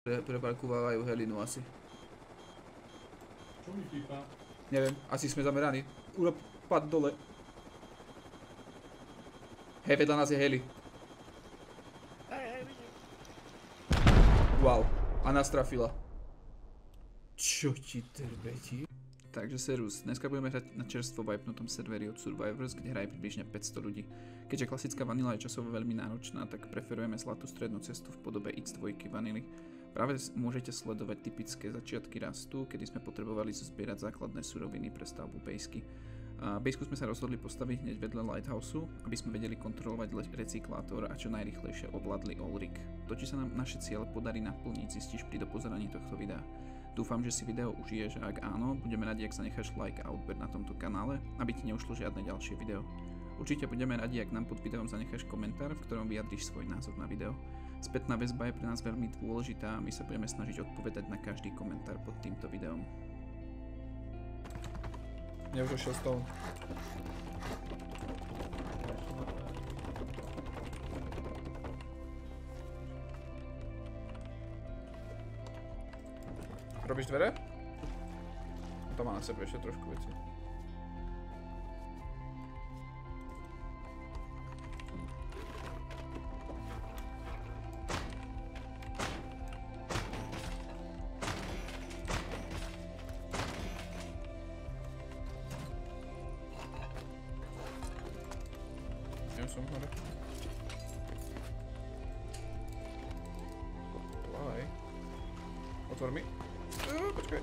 Preparkovávajú helinu asi. Čo mi pípa? Neviem, asi sme zameraní. Pad dole. Hej, vedľa nás je heli. Hej, vidím. Wow, a nás trafila. Čo ti trbeti? Takže servus, dneska budeme hrať na čerstvo vypnutom serveri od Survivors, kde hraje približne 500 ľudí. Keďže klasická vanila je časovo veľmi náročná, tak preferujeme zlatú strednú cestu v podobe X2 vanily. Práve môžete sledovať typické začiatky rastu, kedy sme potrebovali zbierať základné suroviny pre stavbu bejsky. Bejsku sme sa rozhodli postaviť hneď vedľa Lighthouseu, aby sme vedeli kontrolovať recyklátor a čo najrýchlejšie ovládli Ulrik. To, či sa nám naše ciele podarí naplniť, zistíš pri dopozeraní tohto videa. Dúfam, že si video užiješ a ak áno, budeme radi, ak zanecháš like a odber na tomto kanále, aby ti neušlo žiadne ďalšie video. Určite budeme radi, ak nám pod videom zanecháš komentár, v ktorom vyjadríš svoj názor na video. Spätná väzba je pre nás veľmi dôležitá a my sa budeme snažiť odpovedať na každý komentár pod týmto videom. Ja už došiel s tou. Robíš dvere? To má na sebe ešte trošku veci. Ja som hore. Plaj. Otvor mi. Počkaj.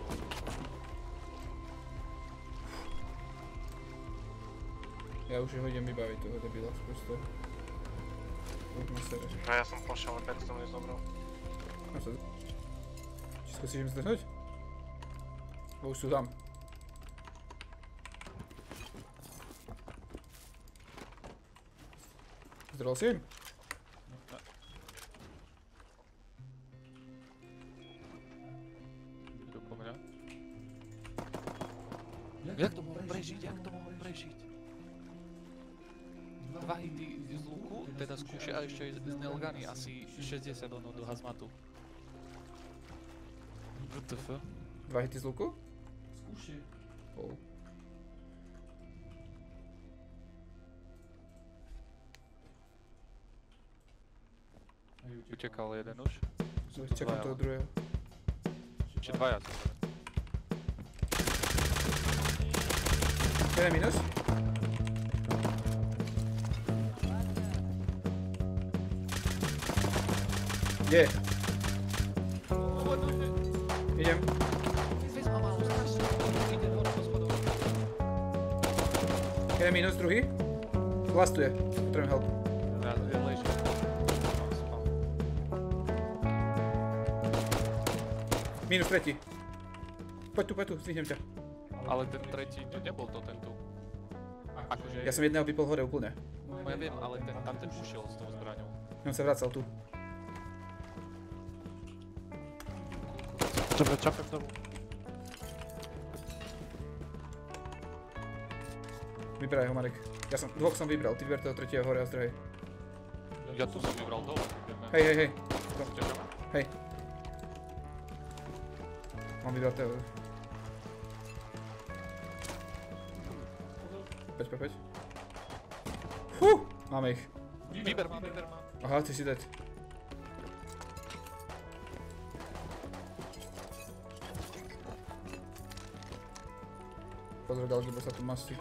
Ja už ho idem vybaviť toho debila sprosto. Poďme sere. A ja som pošiel, ale tak som nezobral. Či skúsiš im zdrhnúť? Bo už sú tam. Zdrhol si im? Jak to mohol prežiť? Jak to mohol prežiť? Dva hity z luku, teda skúšaj a ešte aj z Nelgany, asi 60 do hazmatu. WTF? Dva hity z luku? Skúšaj. Oh. Utekal jeden už. Čakám toho druhého. Ešte dvaja sú. Jeden minus. Kde? Idem. Jeden minus, druhý. Lastuje. Potrebujem help. Ja ležím. Minus tretí. Poď tu, zdvihnem ťa. Ale ten tretí, nebol to ten tu. Akože... Ja som jedného vypol hore úplne. No ja viem, ale ten ušiel s tou zbraňou. On sa vracal tu. Čapem tomu. Vyberaj ho, Marek. Dvoch som vybral, ty vyber toho tretieho hore a zdrhej. Ja tu som vybral dole. Hej. Čakáme? Hej. Mám vybrať toho. Poď. Máme ich. Výber má. Aha, ty si dead. Pozor, ďalší, bo sa tu mastí.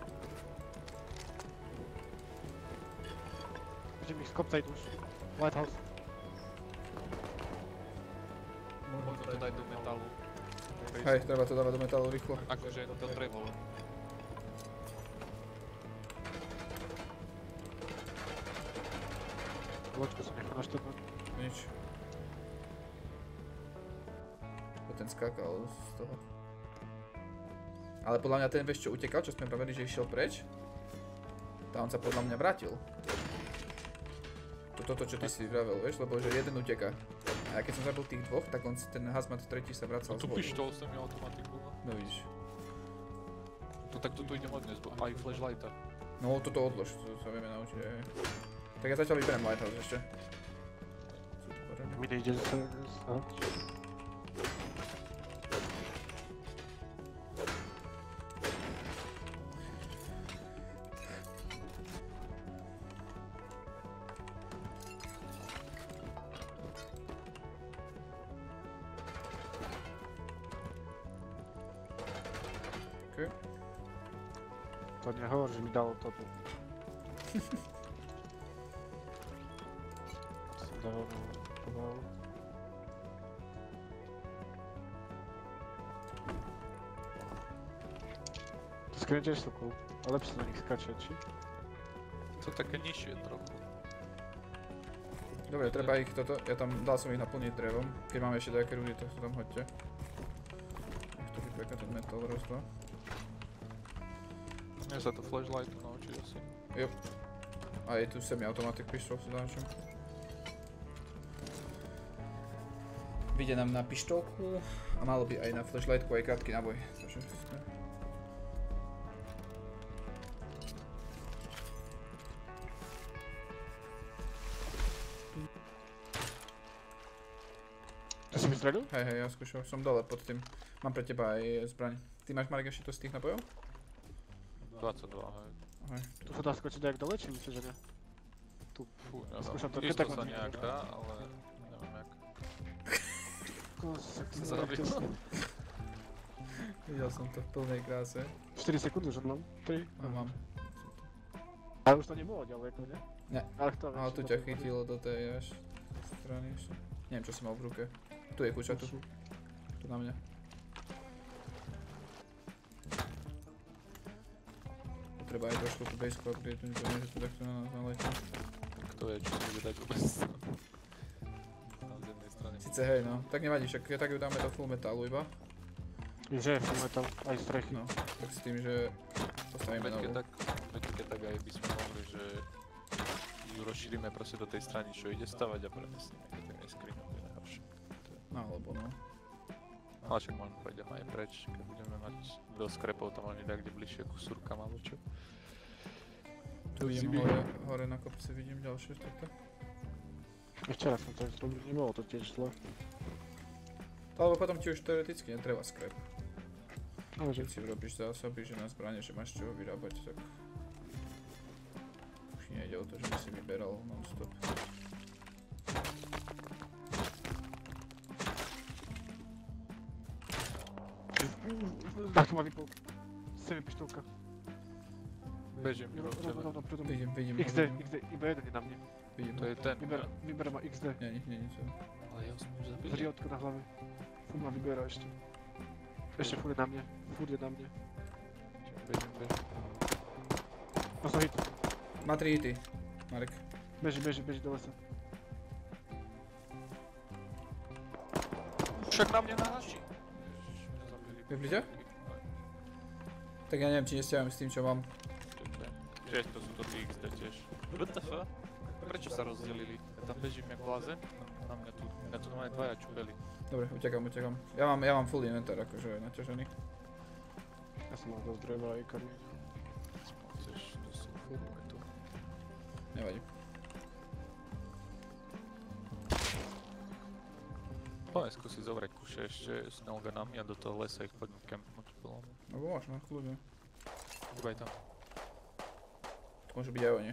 Idem ich skopcať už. Lighthouse. Poďme to dať do metálu. Hej, treba to dávať do metálu rýchlo. Akože to trebalo. Loďku som nechal naštartovať. Nič. Ten skákal z toho. Ale podľa mňa ten vieš čo utekal, čo sme pravili, že išiel preč. Tá on sa podľa mňa vrátil. Toto čo ty si vravel, vieš, lebo že jeden uteká. A ja keď som zabil tých dvoch, tak on ten hazmat tretí sa vracal. A tu pištol som mi automatiku. No vidíš. Tak tu idem odnes, aj flashlighta. No toto odlož, to sa vieme naučiť. Tak ja zatiaľ vyberiem Lighthouse ešte. Mi nejde sa... Okej. To nie hovor, že mi dalo toto. Som dával pomalu. To skryne tiež sú cool, ale lepšie sa na nich skáče, či? To také nižšie trochu. Dobre, treba ich toto, ja tam dal som ich naplniť drevom. Keď máme ešte také rudy, tak to tam hoďte. Nech to vypeka ten metal rozto. Mne sa to flashlight naučí asi. Jo. A je tu semi-automatic pištol, si dáčam. Vyjde nám na pištolku a malo by aj na flashlightku aj krátky náboj. Takže To si vystrelil? hej, ja skúšal, som dole pod tým. Mám pre teba aj zbraň. Ty máš, Marek, ešte to z tých nabojov? 22, hej. Hej. Tu sa dá skočiť aj dole, či myslíš, že nie? Tu. Fú, neviem. Skúšam to, Isto keď tak sa mám nejak vidieť. dá, ale neviem jak. Kosek, ty Zabil. Videl som to v plnej kráse. 4 sekundy už mám. 3. A mám. Ale už to nebolo ďaleko, ne? Ne. Ale kto vie, Ale či tu to ťa bolo. chytilo do tej až strany ešte. Neviem, čo si mal v ruke. Tu je kúča, tu. Tu na mňa. Treba aj trošku tú baseku upgrade, to nie že tu takto na nás naletí. Kto vie, čo si bude dať vôbec. Tam z jednej strany. Sice hej no, tak nevadí, však tak ju dáme do full metalu iba. Že, máme tam aj strechy. No, tak s tým, že postavíme novú. Veď keď tak aj by sme mohli, že ju rozšírime proste do tej strany, čo ide stavať a prenesneme, keď tak neskrýme, bude najhoršie. No alebo no. Ale však možno prejdeme aj preč, keď budeme mať dosť krepov, tam možno kde bližšie ku surkám alebo čo. Tu vidím hore na kopci, vidím ďalšie takto. Ešte raz som to zrobil, nebolo to tiež zle. Alebo potom ti už teoreticky netreba scrap. Ale že Keď si urobíš zásoby, že na zbrane, že máš čoho vyrábať, tak už nejde o to, že by si vyberal non-stop. tak to má vypol. Semi pištolka. Bežím, robte. Rovno predo mnou. Vidím XD, ho. XD, iba jeden je na mne. Vidím To ho. je ten, Vyberá ma XD. Nie, nič. ale ja som už zabili. Vriotko na hlave. Furt ma vyberá ešte. Ešte furt je na mne. Furt je na mne. Bežím. No som hit. Má 3 hity, Marek. Beží do lesa. Však na mne naháži. Ježiš, mňa zabili. Vypli ťa? Tak ja neviem, či nestiavam s tým, čo mám. Čiže to sú to tí XD tiež. WTF? Prečo sa rozdelili? Ja tam bežím jak blázen. Na tu máme dvaja čubeli. Dobre, utekam. Ja mám full inventár, akože naťažený. Ja som mal dosť dreva aj karmy. Chceš, to sú funguje tu. Nevadí. Poďme skúsiť zobrať kuše ešte s Nelganami a do toho lesa ich poďme campnúť plom. No môžno, kľudne. Iba aj tam. To môže byť aj oni.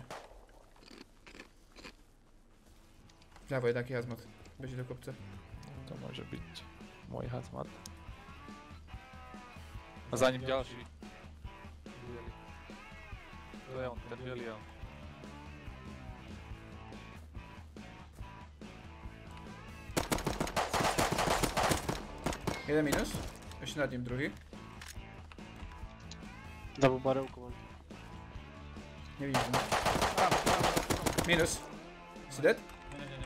Vľavo je taký hazmat. Beží do kopca. To môže byť môj hazmat. A za ním ďalší. Bielý. To je on, ten bielý je on. Jeden minus. Ešte nad ním druhý. Double barevku mám. Nevidím. Minus. Si dead? Nie.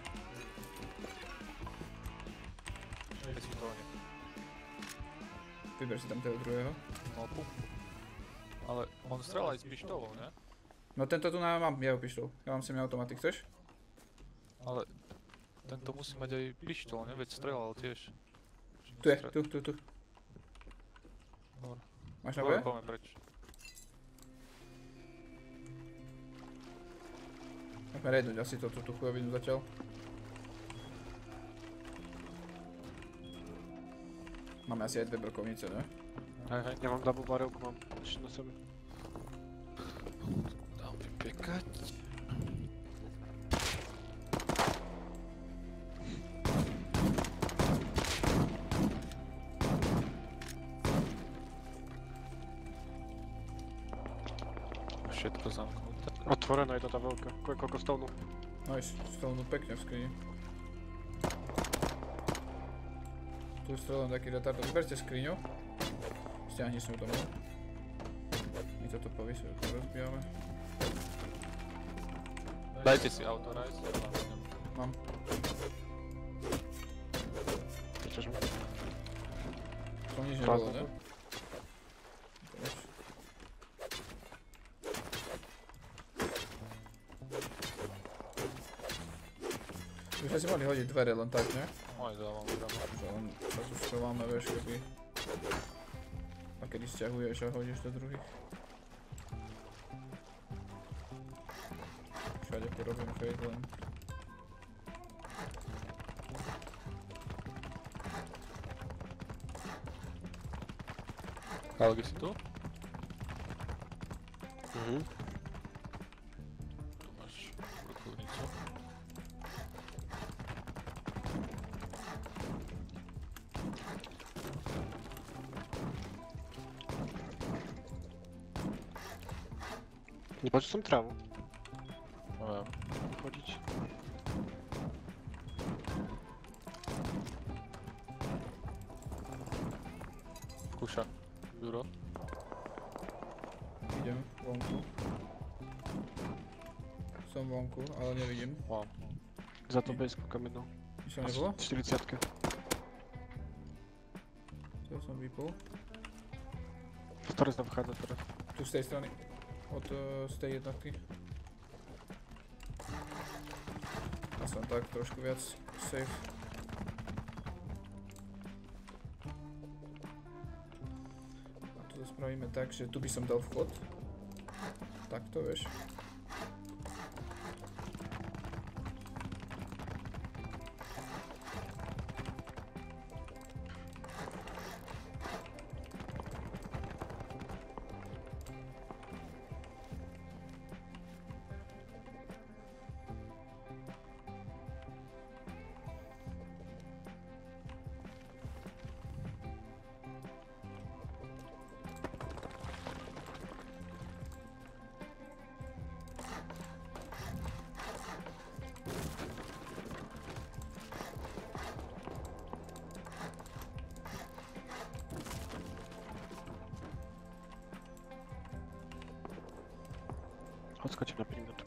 Je si to nie. Vyber si tam toho druhého. Mal pumpu. Ale on strelá aj s pištolou, ne? No tento tu mám jeho pištol. Ja mám semi-automatik, chceš? Ale tento musí mať aj pištol, ne? Veď strelal tiež. Tu je, tu. Dobre. Máš naboje? Poďme preč. Môžeme raidnúť asi tú chujovinu zatiaľ. Máme asi aj 2 brokovnice, ne? Hej. Ja mám double barevku, mám ešte na sebe. Dám vypekať. všetko zamknuté. Otvorená je to tá veľká, koľko stovnú. Nice, stovnú pekne v skrini. Tu strelám taký retard. Vyberte skriňu. Stiahni si ju domov. My toto povysíme, to rozbijame. Dajte si autorize, ja vám idem. Mám. Vyťažím. To nič nebolo, ne? Už sme si mali hodiť dvere len tak, ne? Aj dávam grama. Že len sa tu schováme, vieš, keby... A kedy sťahuješ a hodíš do druhých. Všade porobím fade len. Kalgi si tu? Tu máš vrcholnicu. Nepočul som trávu. No viem. Chodiť. Kúša. Juro. Idem vonku. Som vonku, ale nevidím. Mám. Za to base kúkam jednou. Nič tam nebolo? 40-ke. To som vypol. Z ktorej sa vchádza teraz? Tu z tej strany. Z tej jednotky. A som tak trošku viac safe. A tu to spravíme tak, že tu by som dal vchod. Takto, vieš. Odskočím na 5 minút.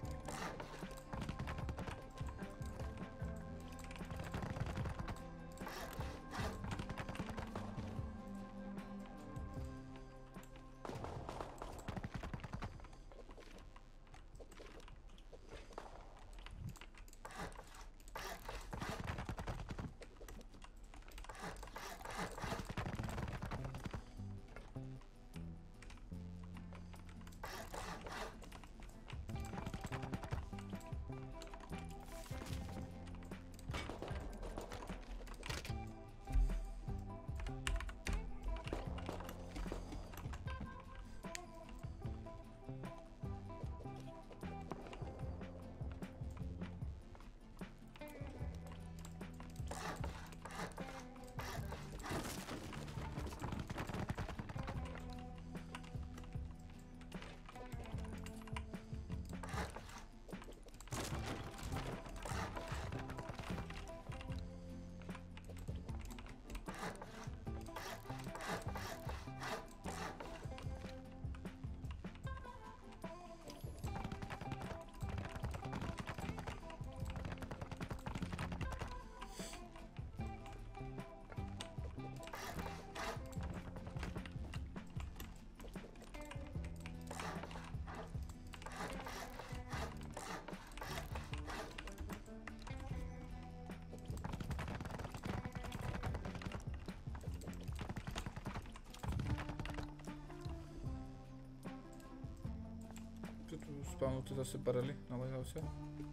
Tu spawnuty zase barely na lighthouse.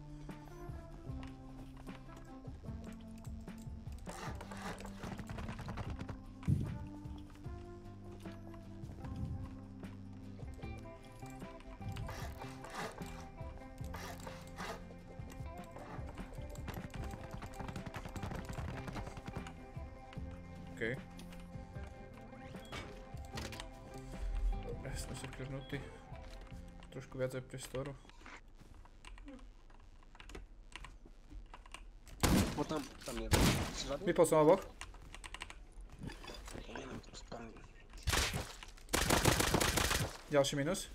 Okej. Dobre, sme sa kľurnutí. trošku viacej priestoru. Tam neviem. Si zadný? Vypol som oboch. Neviem, to spadne. Ďalší minus.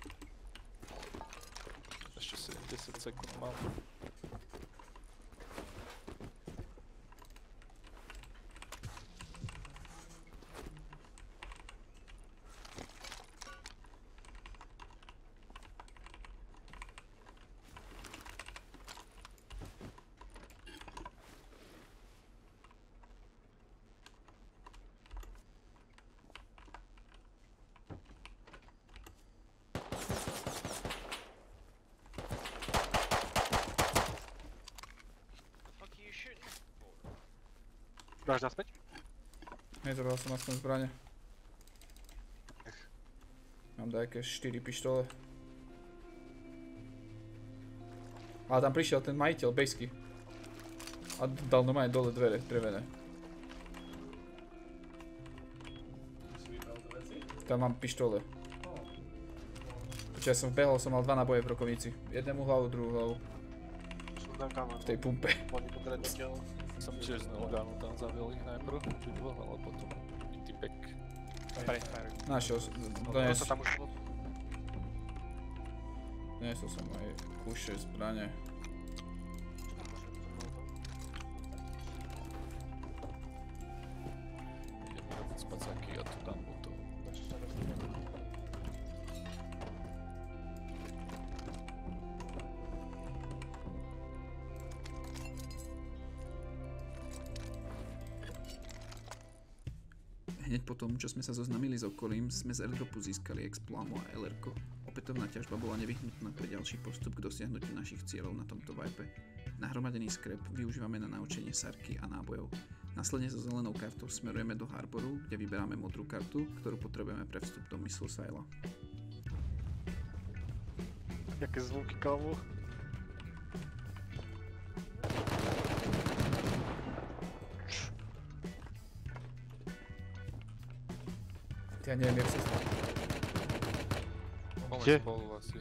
Ešte 10 sekúnd mám. Dáš naspäť? Nezabral som aspoň zbrane. Mám dajaké 4 pištole. Ale tam prišiel ten majiteľ, bejsky. A dal normálne dole dvere, drevené. Tam mám pištole. Počkaj, ja som vbehol, som mal 2 náboje v rokovnici. Jednému hlavu, druhú hlavu. Som tam kamer. V tej pumpe. Oni dobre dotiaľ. Som tiež z Nelgánu tam zaviel ich najprv, či dvoch, ale potom mi typek preferil. Našiel, To sa tam už bolo. doniesol som aj kuše, zbrane. Ideme robiť spacáky a tu dám botov. Hneď po tom, čo sme sa zoznamili s okolím, sme z airdropu získali Exploamo a LR-ko. Opätovná ťažba bola nevyhnutná pre ďalší postup k dosiahnutiu našich cieľov na tomto vibe. Nahromadený skrep využívame na naučenie sarky a nábojov. Následne so zelenou kartou smerujeme do Harboru, kde vyberáme modrú kartu, ktorú potrebujeme pre vstup do Missile Sila. Jaké zvuky, kámo. Ja neviem, jak sa stalo. Máme Kde? spolu asi.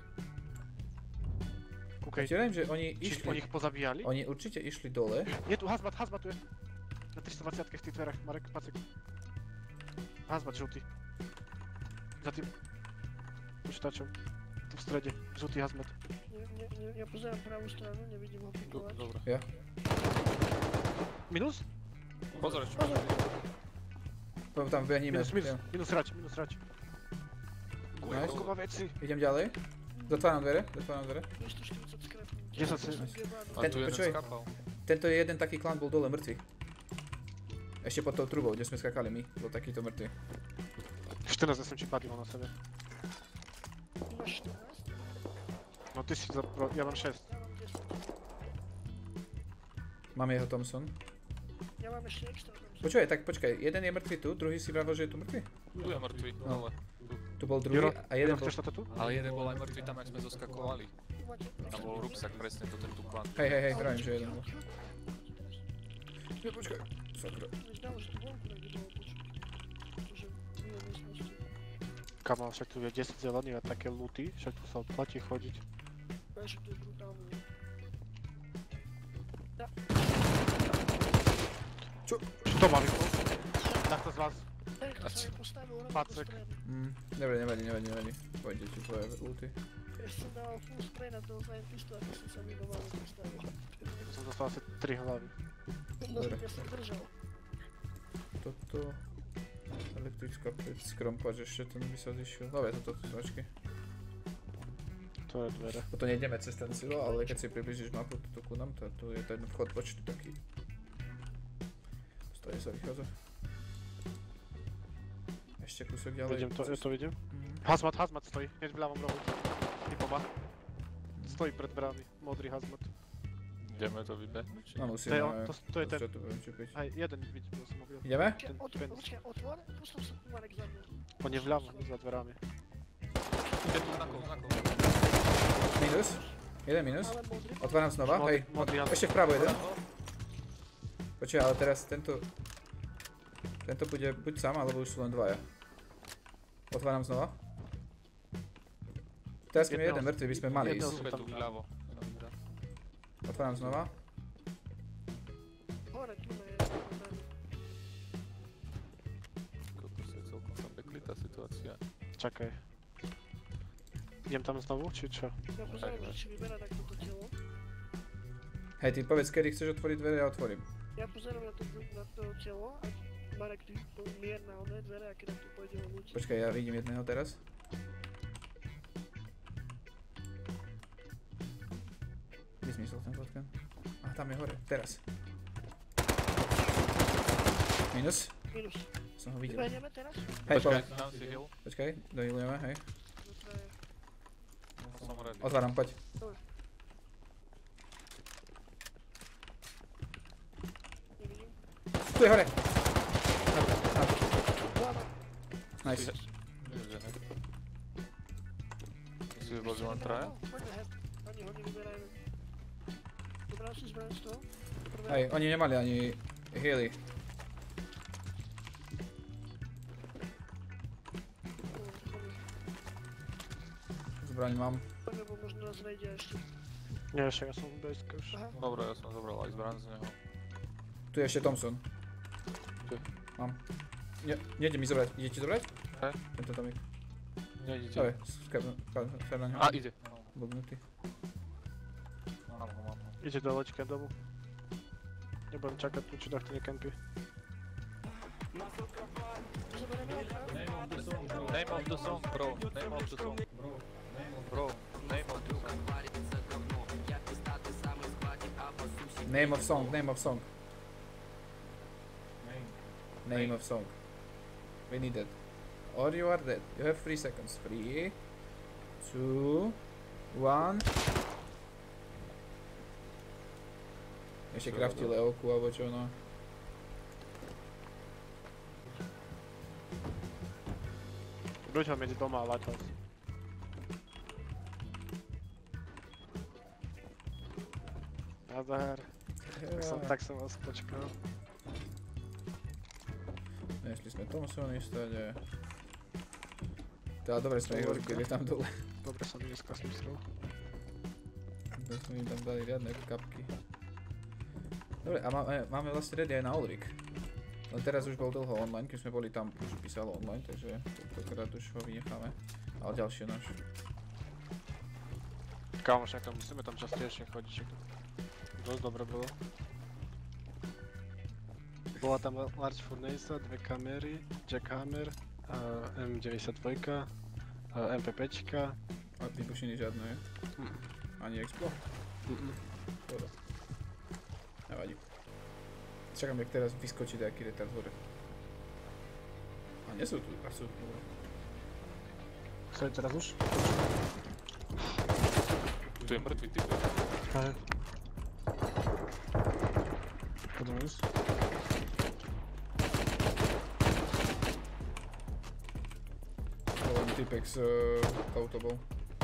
Kúkaj, Ja viem, že oni či išli, oni ich pozabíjali? oni určite išli dole. Je tu hazmat tu je. Na 320 v tých dverách, Marek, Pacek. Hazmat žltý. Za tým počítačom. Tu v strede, žltý hazmat. Ja pozerám pravú stranu, nevidím ho pikovať. Dobre. Minus? Pozor, čo Potom tam behníme. Minus hráč. Nice. Koľko má veci? Idem ďalej. Zatváram dvere. 240 skrepu. 10 si. A tu jeden počuj. skapal. Tento jeden taký klan bol dole mŕtvy. Ešte pod tou trubou, kde sme skakali my, bol takýto mŕtvy. 14 som či padlo na sebe. Ty máš 14? No ty si ja mám 6. Ja mám 10. Mám jeho Thompson. Ja mám ešte extra. Počkaj, jeden je mŕtvy tu, druhý si vravel, že je tu mŕtvy? Tu je mŕtvy, No. ale. Tu bol druhý a jeden bol... Chceš toto tu? Ale jeden bol aj mŕtvy tam, jak sme zoskakovali. Tu máte... Tam bol rúbsak, presne to ten tu klan. Hej, vravím, že jeden bol. Počkaj, sakra. Mi zdało, že tu vonku niekde bolo počuť. Akože mimo miestnosti. Kamo, však tu je 10 zelených a také looty, však tu sa oplatí chodiť. Vieš, že to je brutálne. Čo to má vypol? Takto z vás. Hej, to sa mi postavil rovno Pacek. do stredy. Dobre, nevadí. Pôjde ti tvoje ulty. Ešte som dával full spray na toho scientistu, ako som sa minoval postavil. Som dostal asi 3 hlavy. No, Dobre. ja som držal. Toto... Elektrická skrompač, ešte ten by sa zišiel. Dobre, toto značky. To je dvere. Potom nejdeme cez ten silo, ale keď si približíš mapu tuto ku nám, tu je ten vchod počtu taký. Stojí sa vychádza. Ešte kúsok ďalej. Vidím to, ja to vidím. Hazmat stojí, hneď v ľavom rohu. Typoba. Stojí pred brámy, modrý hazmat. Ideme to vybehnúť? či? No To musíme... je on, to je ten. Čo tu budem čupiť. Aj jeden vidím, som mobil. Ideme? Ten fence. Počkaj, otvor, pustil som Marek za mnou. On je vľavo, za dverami. Ide tu na kol. Minus. Jeden minus. Ale modrý. Otváram znova, hej. Modrý hazmat. Ešte vpravo jeden. Počkaj, ale teraz tento bude buď sám, alebo už sú len dvaja. Otváram znova. Teraz keď je jeden mŕtvy, by sme mali Jedného ísť. sú Tu tam. vľavo. Otváram znova. Hore, tu je. Kokos, je celkom zapeklitá situácia. Čakaj. Idem tam znovu, či čo? Ja pozerám, že či vyberá takto to telo. Hej, ty povedz, kedy chceš otvoriť dvere, ja otvorím. Ja pozerám na to telo a Marek, ty mier na oné dvere a keď nám tu pôjde ho ľudí. Počkaj, ja vidím jedného teraz. Kde zmizol ten fotkan? Aha, tam je hore, teraz. Minus. Minus. Som ho videl. Vybehneme teraz? Hej, Počkaj, povedz. dám si heal. Počkaj, dohilujeme, hej. Vnútra je. Som ready. Otváram, poď. Nevidím. Tu je hore! Nice. Si vybavil len traja? Poďme, hej. Oni vyberajú. Dobral si zbraň z toho? Prvé. Hej, oni nemali ani healy. Zbraň mám. Poďme, bo možno nás vejde ešte. Nie, ešte ja som v bejske už. Aha. Dobre, ja som zobral aj zbraň z neho. Tu je ešte Thompson. Tu. Mám. Nejde mi zobrať. Ide ti zobrať? Hej. Tento Tomik. Nejdete. Dobre, skar na ňo. A, ide. Bognutý. Mám ho. Ide do loďka domu. Nebudem čakať tu, či takto nekempí. Name of the song, bro. Name of the song. Bro, name of the song. Name of song, name of song. Name of song. We need that. Or you are dead. You have 3 seconds. 3, 2, 1. Ešte crafti Leoku alebo čo no. Buď ho medzi doma a Lighthouse. Nazdar. Tak som vás počkal. Nešli sme Thompsony stade. Teda dobre sme ich rozbili tam dole. Dobre som dneska smyslel. To sme im tam dali riadne kapky. Dobre, a máme vlastne ready aj na Ulrik. Len teraz už bol dlho online, keď sme boli tam, už písalo online, takže tentokrát už ho vynecháme. Ale ďalšie náš. Kámo, však tam musíme tam častejšie chodiť, však to dosť dobre bolo. Bola tam Large Furnace, 2 kamery, Jackhammer, M92, MP5. A vybušiny žiadne, je? Ani Explo? Dobre. Nevadí. Čakám, jak teraz vyskočí nejaký retard hore. A nie sú tu, a sú tu. Co je teraz už? Tu je mŕtvý typ. Hej. Poďme ísť. To len typek s autobou.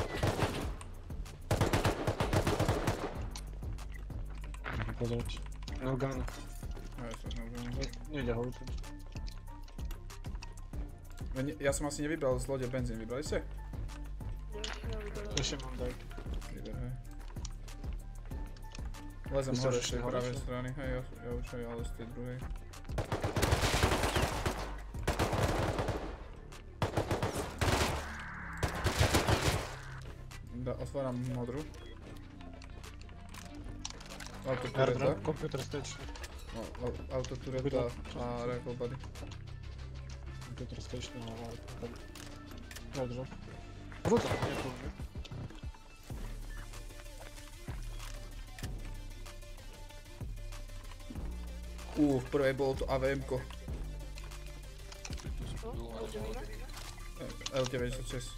Pozrieť. Elgan. No ja som znovu. Nejde ho učiť. Ja som asi nevybral z lode benzín, vybrali ste? Ja vyberám. Ešte mám daj. Vyber, hej. Lezem Ty hore sa z tej ešte pravej hore, strany, hej, ja už aj, ale z tej druhej. Otváram modru. Autotureta. Computer stage. Autotureta a rifle body. Computer stage, no ale tam. Airdrop. Wrócę, nie tu, nie? V prvej bolo to AVM-ko. L96.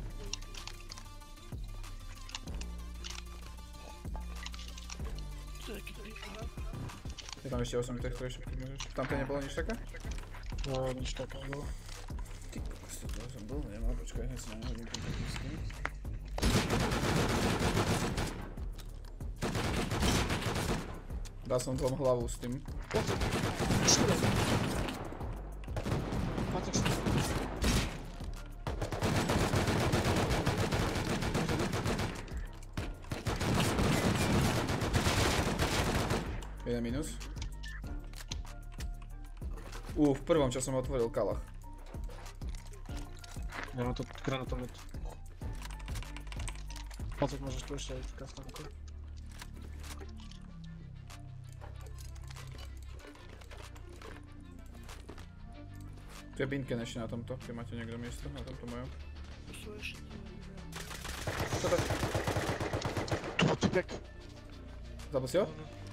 Je tam ešte 8 tých, ktoré ešte môžeš. Tam to nebolo nič také? No, nič takého. Ty kokos, to som bol, nemá, počkaj, hneď si nahodím ten technický. Dal som dvom hlavu s tým. je minus. V prvom, čo som otvoril kalach. Ja mám tu granatomet. Pacek, môžeš tu ešte aj v kastanku. Tu je Binken ešte na tomto, keď máte niekto miesto na tomto mojom. To sú ešte... Čo to? Typek. Zabil si ho?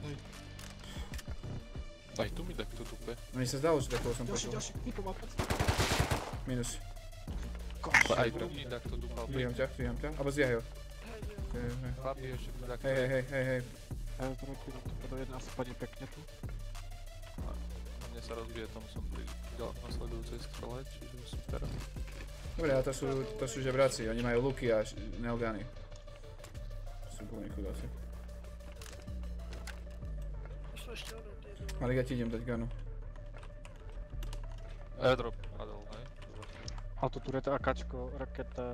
Aj tu mi takto tupe. Mne sa zdalo, že takého som Ďalší, počul. ďalší, typo má pacek. Minus. Aj tu mi takto dupal. Zvíham ťa. Abo zvíhaj ho. Chlapi ešte tu takto. Hej. Ja projekty do toho jedna asi padne pekne tu. A mne sa rozbije, tam som pri nasledujúcej strele, čiže super. Dobre, ale to sú žebráci, oni majú luky a neogany. Sú úplne chudáci. To sú ešte one, tie do... Malik, ja ti idem dať ganu. Airdrop padol, hej? Autotureta, AKčko, raketa.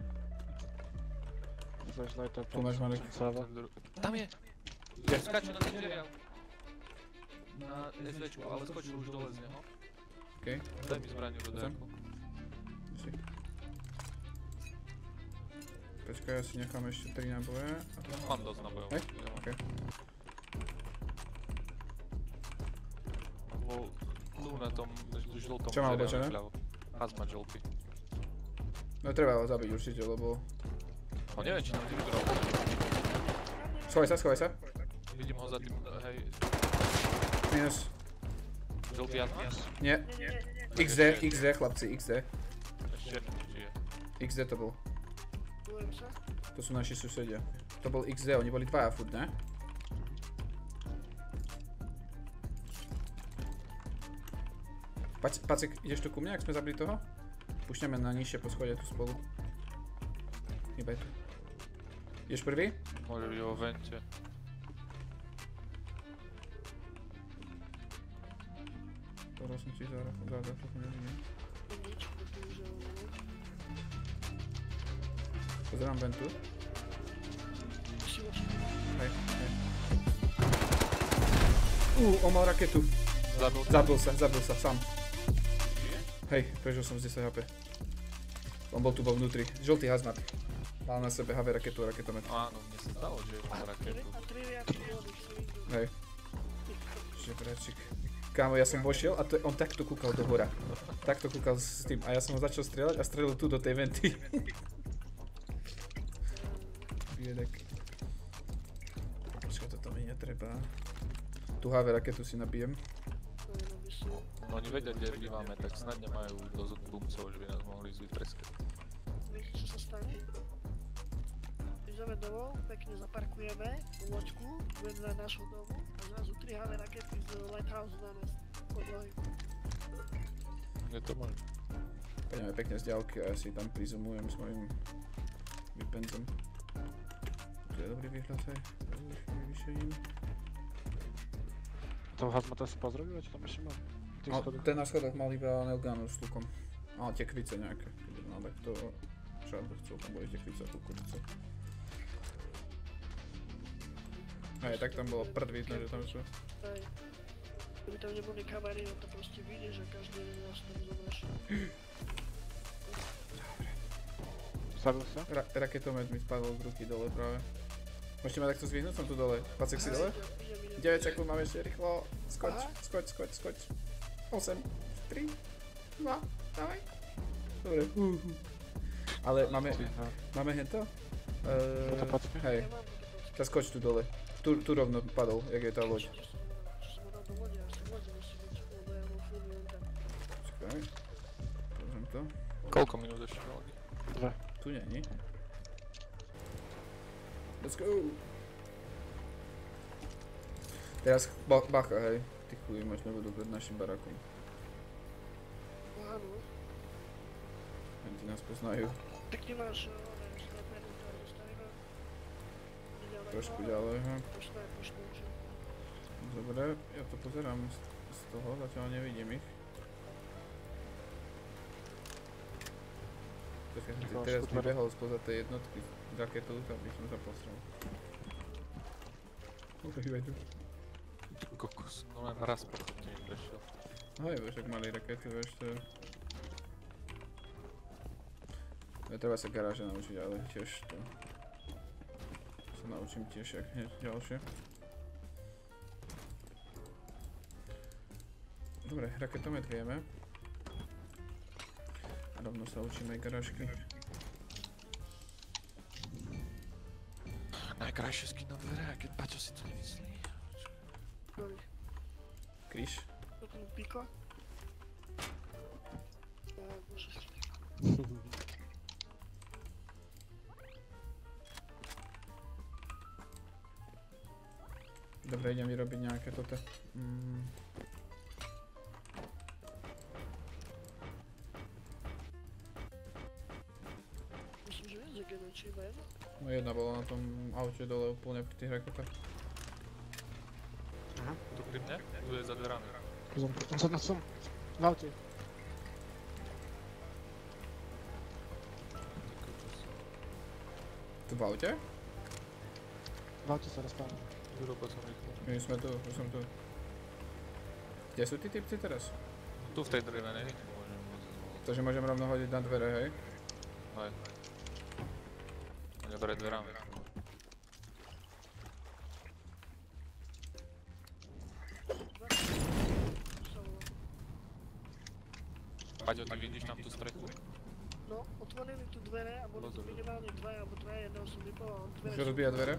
Flashlighter, Tu máš, Marek. Tam je! Kde? Skáče na ten derial. Na SVčku, ale skočil už dole z neho. Okej. Daj mi zbraňu do dejaku. Si. Počkaj, ja si nechám ešte 3 náboje. Mám dosť nabojov. Hej? Okej. Bol tu na tom žltom Čo má deriali oblečené? vľavo. Hazmat žltý. No treba ho zabiť určite, lebo... No neviem, či tam ty vydrol. Schovaj sa. Vidím ho za tým, hej, Minus. žltý Hazmat. Nie. XD, chlapci, XD. Ešte žije. XD to bol. Tujem sa. To sú naši susedia. To bol XD, oni boli dvaja furt, ne? Pacek, ideš tu ku mne, ak sme zabili toho? Púšťame na nižšie poschodie tu spolu. Hýbaj tu. Ideš prvý? Môže byť vo vente. Pozrel som ti záda, to nevidím. Nič, to tu už je ono. Pozerám ventu. Si oči. Hej. On mal raketu. Zabil sa, sám. Hej, prežil som z 10 HP. On bol tu vnútri. Žltý hazmat. Mal na sebe HV raketu a raketomet. Áno, mne sa stalo, že mám raketu. A 3 riadky oných silindrov. Hej. Žebračik. Kámo, ja som vošiel a on takto kúkal do hora. Takto kúkal s tým a ja som ho začal strieľať a strelil tu do tej venty. Biedek. Počkaj, toto mi netreba. Tu HV raketu si nabijem. To je na vysiel. No oni vedia, kde my máme, tak snad nemajú dosť boomcov, že by nás mohli ísť vytreskať. Viete, čo sa stane? Ideme domov, pekne zaparkujeme loďku vedľa nášho domu a zrazu 3 HV rakety z Lighthouse na nás podlohy. Je to možné. Poďme pekne z ďalky a ja si tam prizumujem s mojím vypenzom. Tu je dobrý výhľad aj. Vyvyšením. Toho hazmata si pozdravil, čo tam ešte mám? Ten na schodoch mal iba Nelganu s lukom. Ale tekvice nejaké. No tak to... Čo by chcel, tam boli tekvice a kukurice. Hej, tak tam bolo prd vidno, že tam sú. Hej. Keby tam neboli kamery, no to proste vidieš a každý jeden nás tam zobráš. Zabil sa? Raketomet mi spadol z ruky dole práve. Môžete ma takto zvihnúť? Som tu dole. Pacek si dole? Idem. 9 sekúnd máme ešte rýchlo. Skoč. 8, 3, 2, dávaj. Dobre. Ale máme hento? Fotopacka? Hej. Ja mám to Tak skoč tu dole. Tu rovno padol, jak je tá loď. Čo som ho dal do lode, až v lode musí byť, lebo ja mám furt len tam. Čakaj. Pozriem to. Koľko minút ešte veľmi? 2. Tu nie. Let's go! Teraz bacha, hej. Tí chuji možno budú pred našim barakom. Áno. Ti nás poznajú. Pekne máš, sniperný to dostaneme. Trošku ďalej, ha. Pošle, že? Dobre, ja to pozerám z toho, zatiaľ nevidím ich. Počkaj, som si teraz vybehol spoza tej jednotky raketou, aby som sa postrel. Hýbaj tu. kokos, no len raz po chodne mi prešiel. No je, však mali rakety, vieš, to je... Treba sa garáže naučiť, ale tiež to... sa naučím tiež, jak hneď ďalšie. Dobre, raketomet vieme. A rovno sa učíme aj garážky. Najkrajšie skin na dvere, a keď Paťo si to myslí. Kryš. Potom piko. Bože. Dobre, idem vyrobiť nejaké toto. Myslím, že viac jak jeden, či iba jedna. No jedna bola na tom aute dole úplne pri tých raketách. Tu pri mne? Tu je za dverami. On som. V aute. Tu v aute? V aute sa rozpáva. Vyrobil som rýchlo. My sme tu, už som tu. Kde sú tí typci teraz? Tu v tej drevenej. Môžem moc zvoliť. Takže môžem rovno hodiť na dvere, hej? Hej. Oni pred dverami. Paťo, ty vidíš tam tú strechu? No, otvorili tu dvere a boli tu minimálne dvaja alebo traja, jedného som vypol a on dvere... Už rozbíja dvere.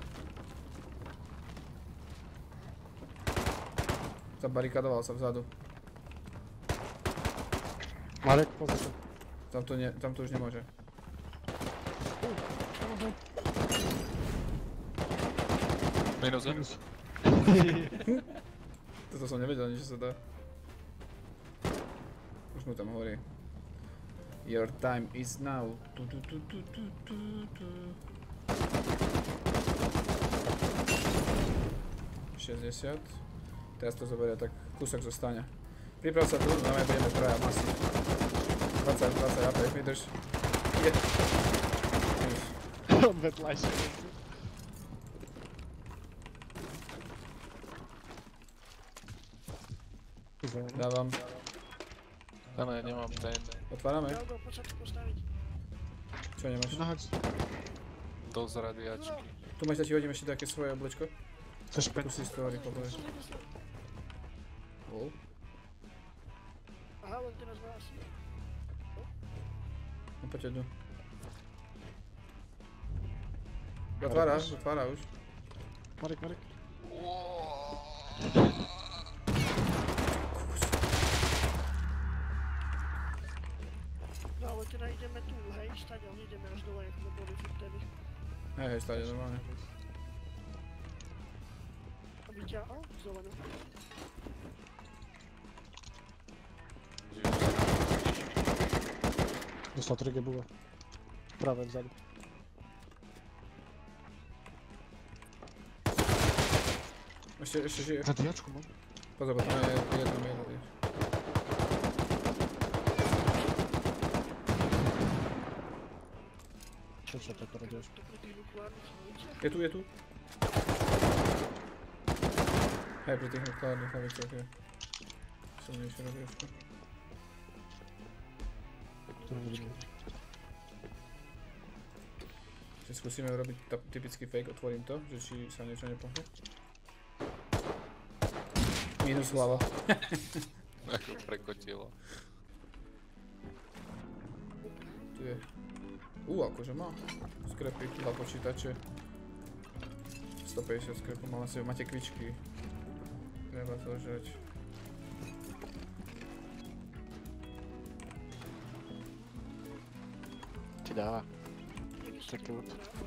Zabarikadoval sa vzadu. Marek, pozri sa. Tam to už nemôže. Minus. Toto som nevedel, nič sa dá. Už mu tam hovorí. Your time is now. 60. Teraz to zoberia, tak kúsok zostane. Priprav sa tu, na mňa budeme traja masy. 20 AP, vydrž. Ide. Minus. Vedľajšie. Dávam. Áno, ja nemám ten. Otvárame. Ďalgo, poď sa tu postaviť. Čo nemáš? Nahoď. Dosť radiačky. Tu máš, ja ti hodím ešte také svoje oblečko. Chceš Tu si z toho rýchlo povieš. Wow. Aha, len teraz má asi. No poďte tu. Otvára už. Marek. No ale teda ideme tu, hej, stať, ale ideme až dole, ako sme boli vtedy. Hej, stále normálne. Aby ťa, zelené. Dostal 3 gebuva. Práve vzadu. Ešte žije. Radiačku mám. Pozor, bo tam je jedno miesto. Čo táto radiačka? To pri tých nukleárnych hlaviciach. Je tu. Hej, pri tých nukleárnych hlaviciach je silnejšie radiačko. To nevidím. Si skúsime urobiť typický fake, otvorím to, že či sa niečo nepohne. Minus hlava. Ako prekotilo. Tu je. Akože má. Skrepy, 2 počítače. 150 skrepov, mal asi, máte kvičky. Treba to žať. Ti dáva. Tak to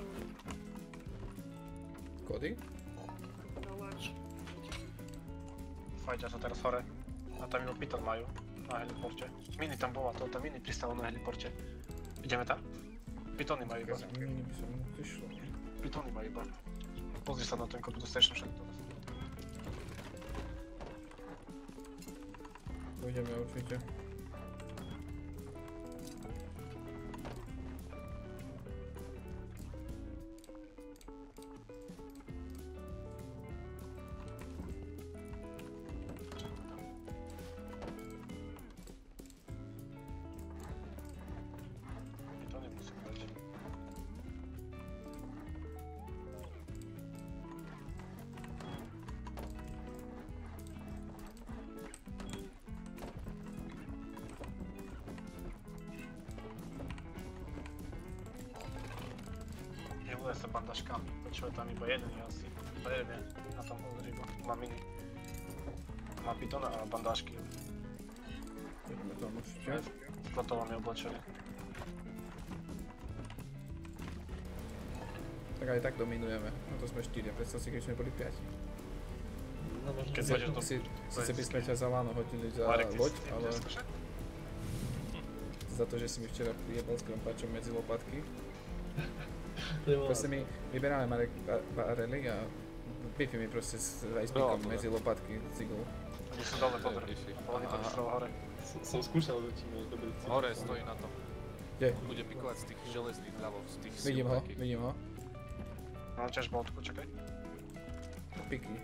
Kody? Na launch. Fajťa sa teraz hore. A tam iba Python majú na heliporte. Mini tam bola, to mini pristalo na heliporte. Ideme tam? Pythony majú iba. Mini by som mu prišlo. Pythony majú iba. Pozri sa na ten computer station však to. Pôjdeme určite. Lecę bandażkami. Potrzebuję tam iba jeden i asi. To jeden na tom Rodrigo. Ma mini. Ma pitona, a bandażki. Ideme tomu určite. Sportowo mnie oblečili. Tak aj tak dominujeme. No to sme 4, predstav si, keď sme boli 5. No možno Keď pôjdeš do... Sice by sme ťa za Lano hodili za Marek, ty loď, si ale neskúšaj? za to, že si mi včera prijebal s krompáčom medzi lopatky. Nebola. Proste my vyberáme Marek barely a Biffy mi proste s icepikom Dobre. medzi lopatky cigol. Oni sú dole podr. Biffy. Pohľadí to vystrel hore. Som skúšal, že či máš dobrý cíl. Hore stojí na tom. Kde? Bude pikovať z tých železných hlavov, z tých Vidím ho, takých. vidím ho. Mám tiež bodku, čakaj. Piky.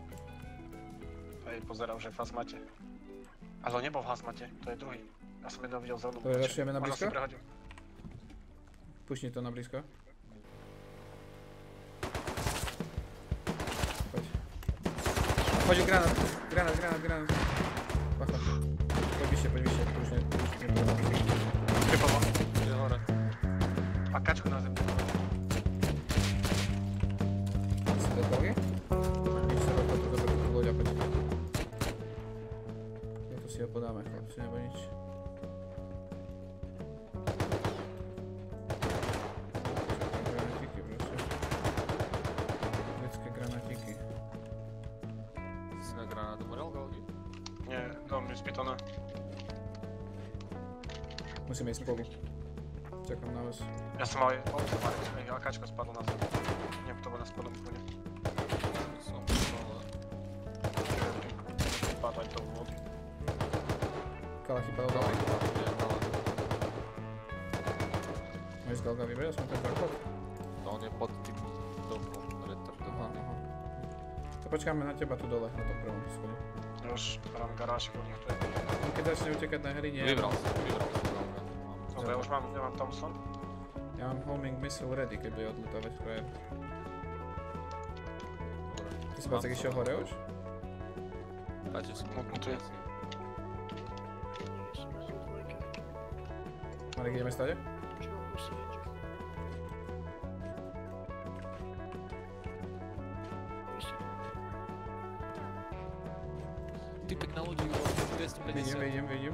Hej, pozerám, že v hazmate. Ale on nebol v hazmate, to je druhý. Ja som jedného videl zrovna. Dobre, začneme na Možno blízko? si prehodil. Pušni to na blízko. Poď. Poď, granát, granát, granát, granát. Bacha. Poď vyššie, už ne. Tripovo. Je hore. A kačku na zemi. Si to dlhé? Když sa dobre tú loď a poď. No to si ho podáme, chlapci, nebo nič. Granatíky proste. Detské granatíky. Si na granátu moral galgy? Nie, dom mi z pitona. Musíme ísť spolu. Čakám na vás. Ja som mal Marek, a kačka spadla na zem. Neviem, to bol na spodnom kúne. Som ale... Padla aj to v vody. Kalachy padol dole. Môžeš Galga vybrať, ja som ten základ. No on je pod tým domom retardovaný. To počkáme na teba tu dole, na tom prvom schode. Už hrám garáž, nech to je. Keď začne utekať na hry, nie. Vybral si galga. Dobre, ja už nemám Thompson. Ja mám homing missile ready, keď bude odletávať frajer. Dobre. Ty si Bacek išiel hore už? Dáte si mu Tu je. Som na dvojke. Marek, ideme stade? Čo mám posieť? Typek na lodi, 250. Vidím.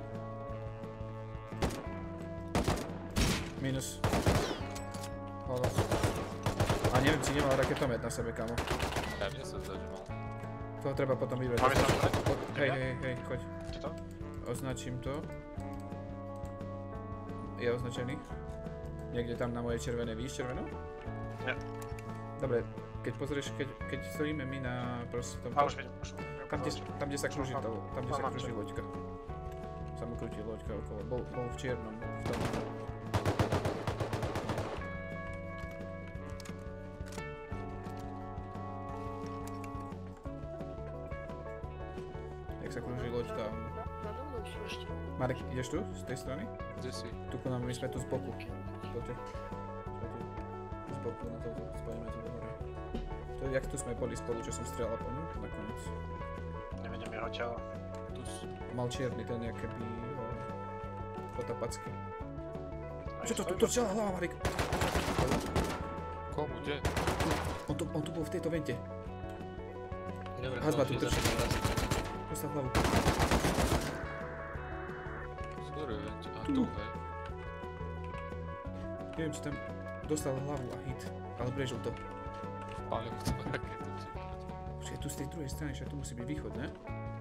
Minus. Hlava. A neviem, či nemal raketomet na sebe, kamo. Ja mne sa zdá, že mal. Toho treba potom vybrať. Máme tam tak? Hej, choď. Čo to? Označím to. Je označený? Niekde tam na mojej červenej, vidíš červenú? Nie. Dobre, keď pozrieš, keď stojíme my na proste tom... A už vidím, už. Tam, kde sa krúži to, tam, kde sa Mám krúži čo. loďka. Sa mu krúti loďka okolo. Bol v čiernom, v tom. Jak sa krúži loď tam. Nado mnou sú ešte. Marek, ideš tu? Z tej strany? Kde si? Tu ku nám, my sme tu z boku. Poďte. Sme tu. Z boku na to, spojíme tu do hore. To je, jak tu sme boli spolu, čo som strieľal po ňom, nakoniec. Nevidím jeho telo. Tu si. Mal čierny, ten je keby... potapacký. A Čo to? stojí Tu strieľa hlava, Marek! Komu? Kde? On tu bol v tejto vente. Dobre, Hazba tu chlapci, trčí. začneme raz. Postav hlavu. Sorry, veď. A Tu. tu, hej. Neviem, či tam dostal hlavu a hit, ale prežil to. Spálil to raketu. Počkej, tu z tej druhej strany, však tu musí byť východ, ne?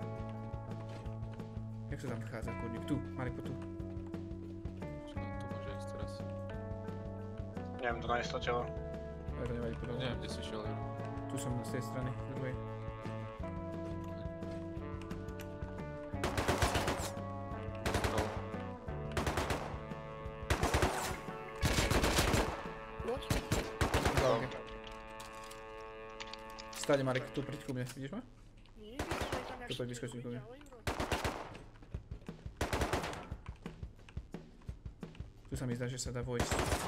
Jak sa tam vchádza, kurník? Tu, Marek, poď tu. Počkaj, tu môže ísť teraz. Neviem, to nájsť to telo. Ale to nevadí, podľa Neviem, kde si šiel, Juro. Tu som z tej strany, z druhej. Loď? Galge. Stade, Marek, tu príď ku mne, vidíš ma? Nie, to je tam jak Tu poď vyskočiť ku mne. ďalej, bro. Tu sa mi zdá, že sa dá vojsť.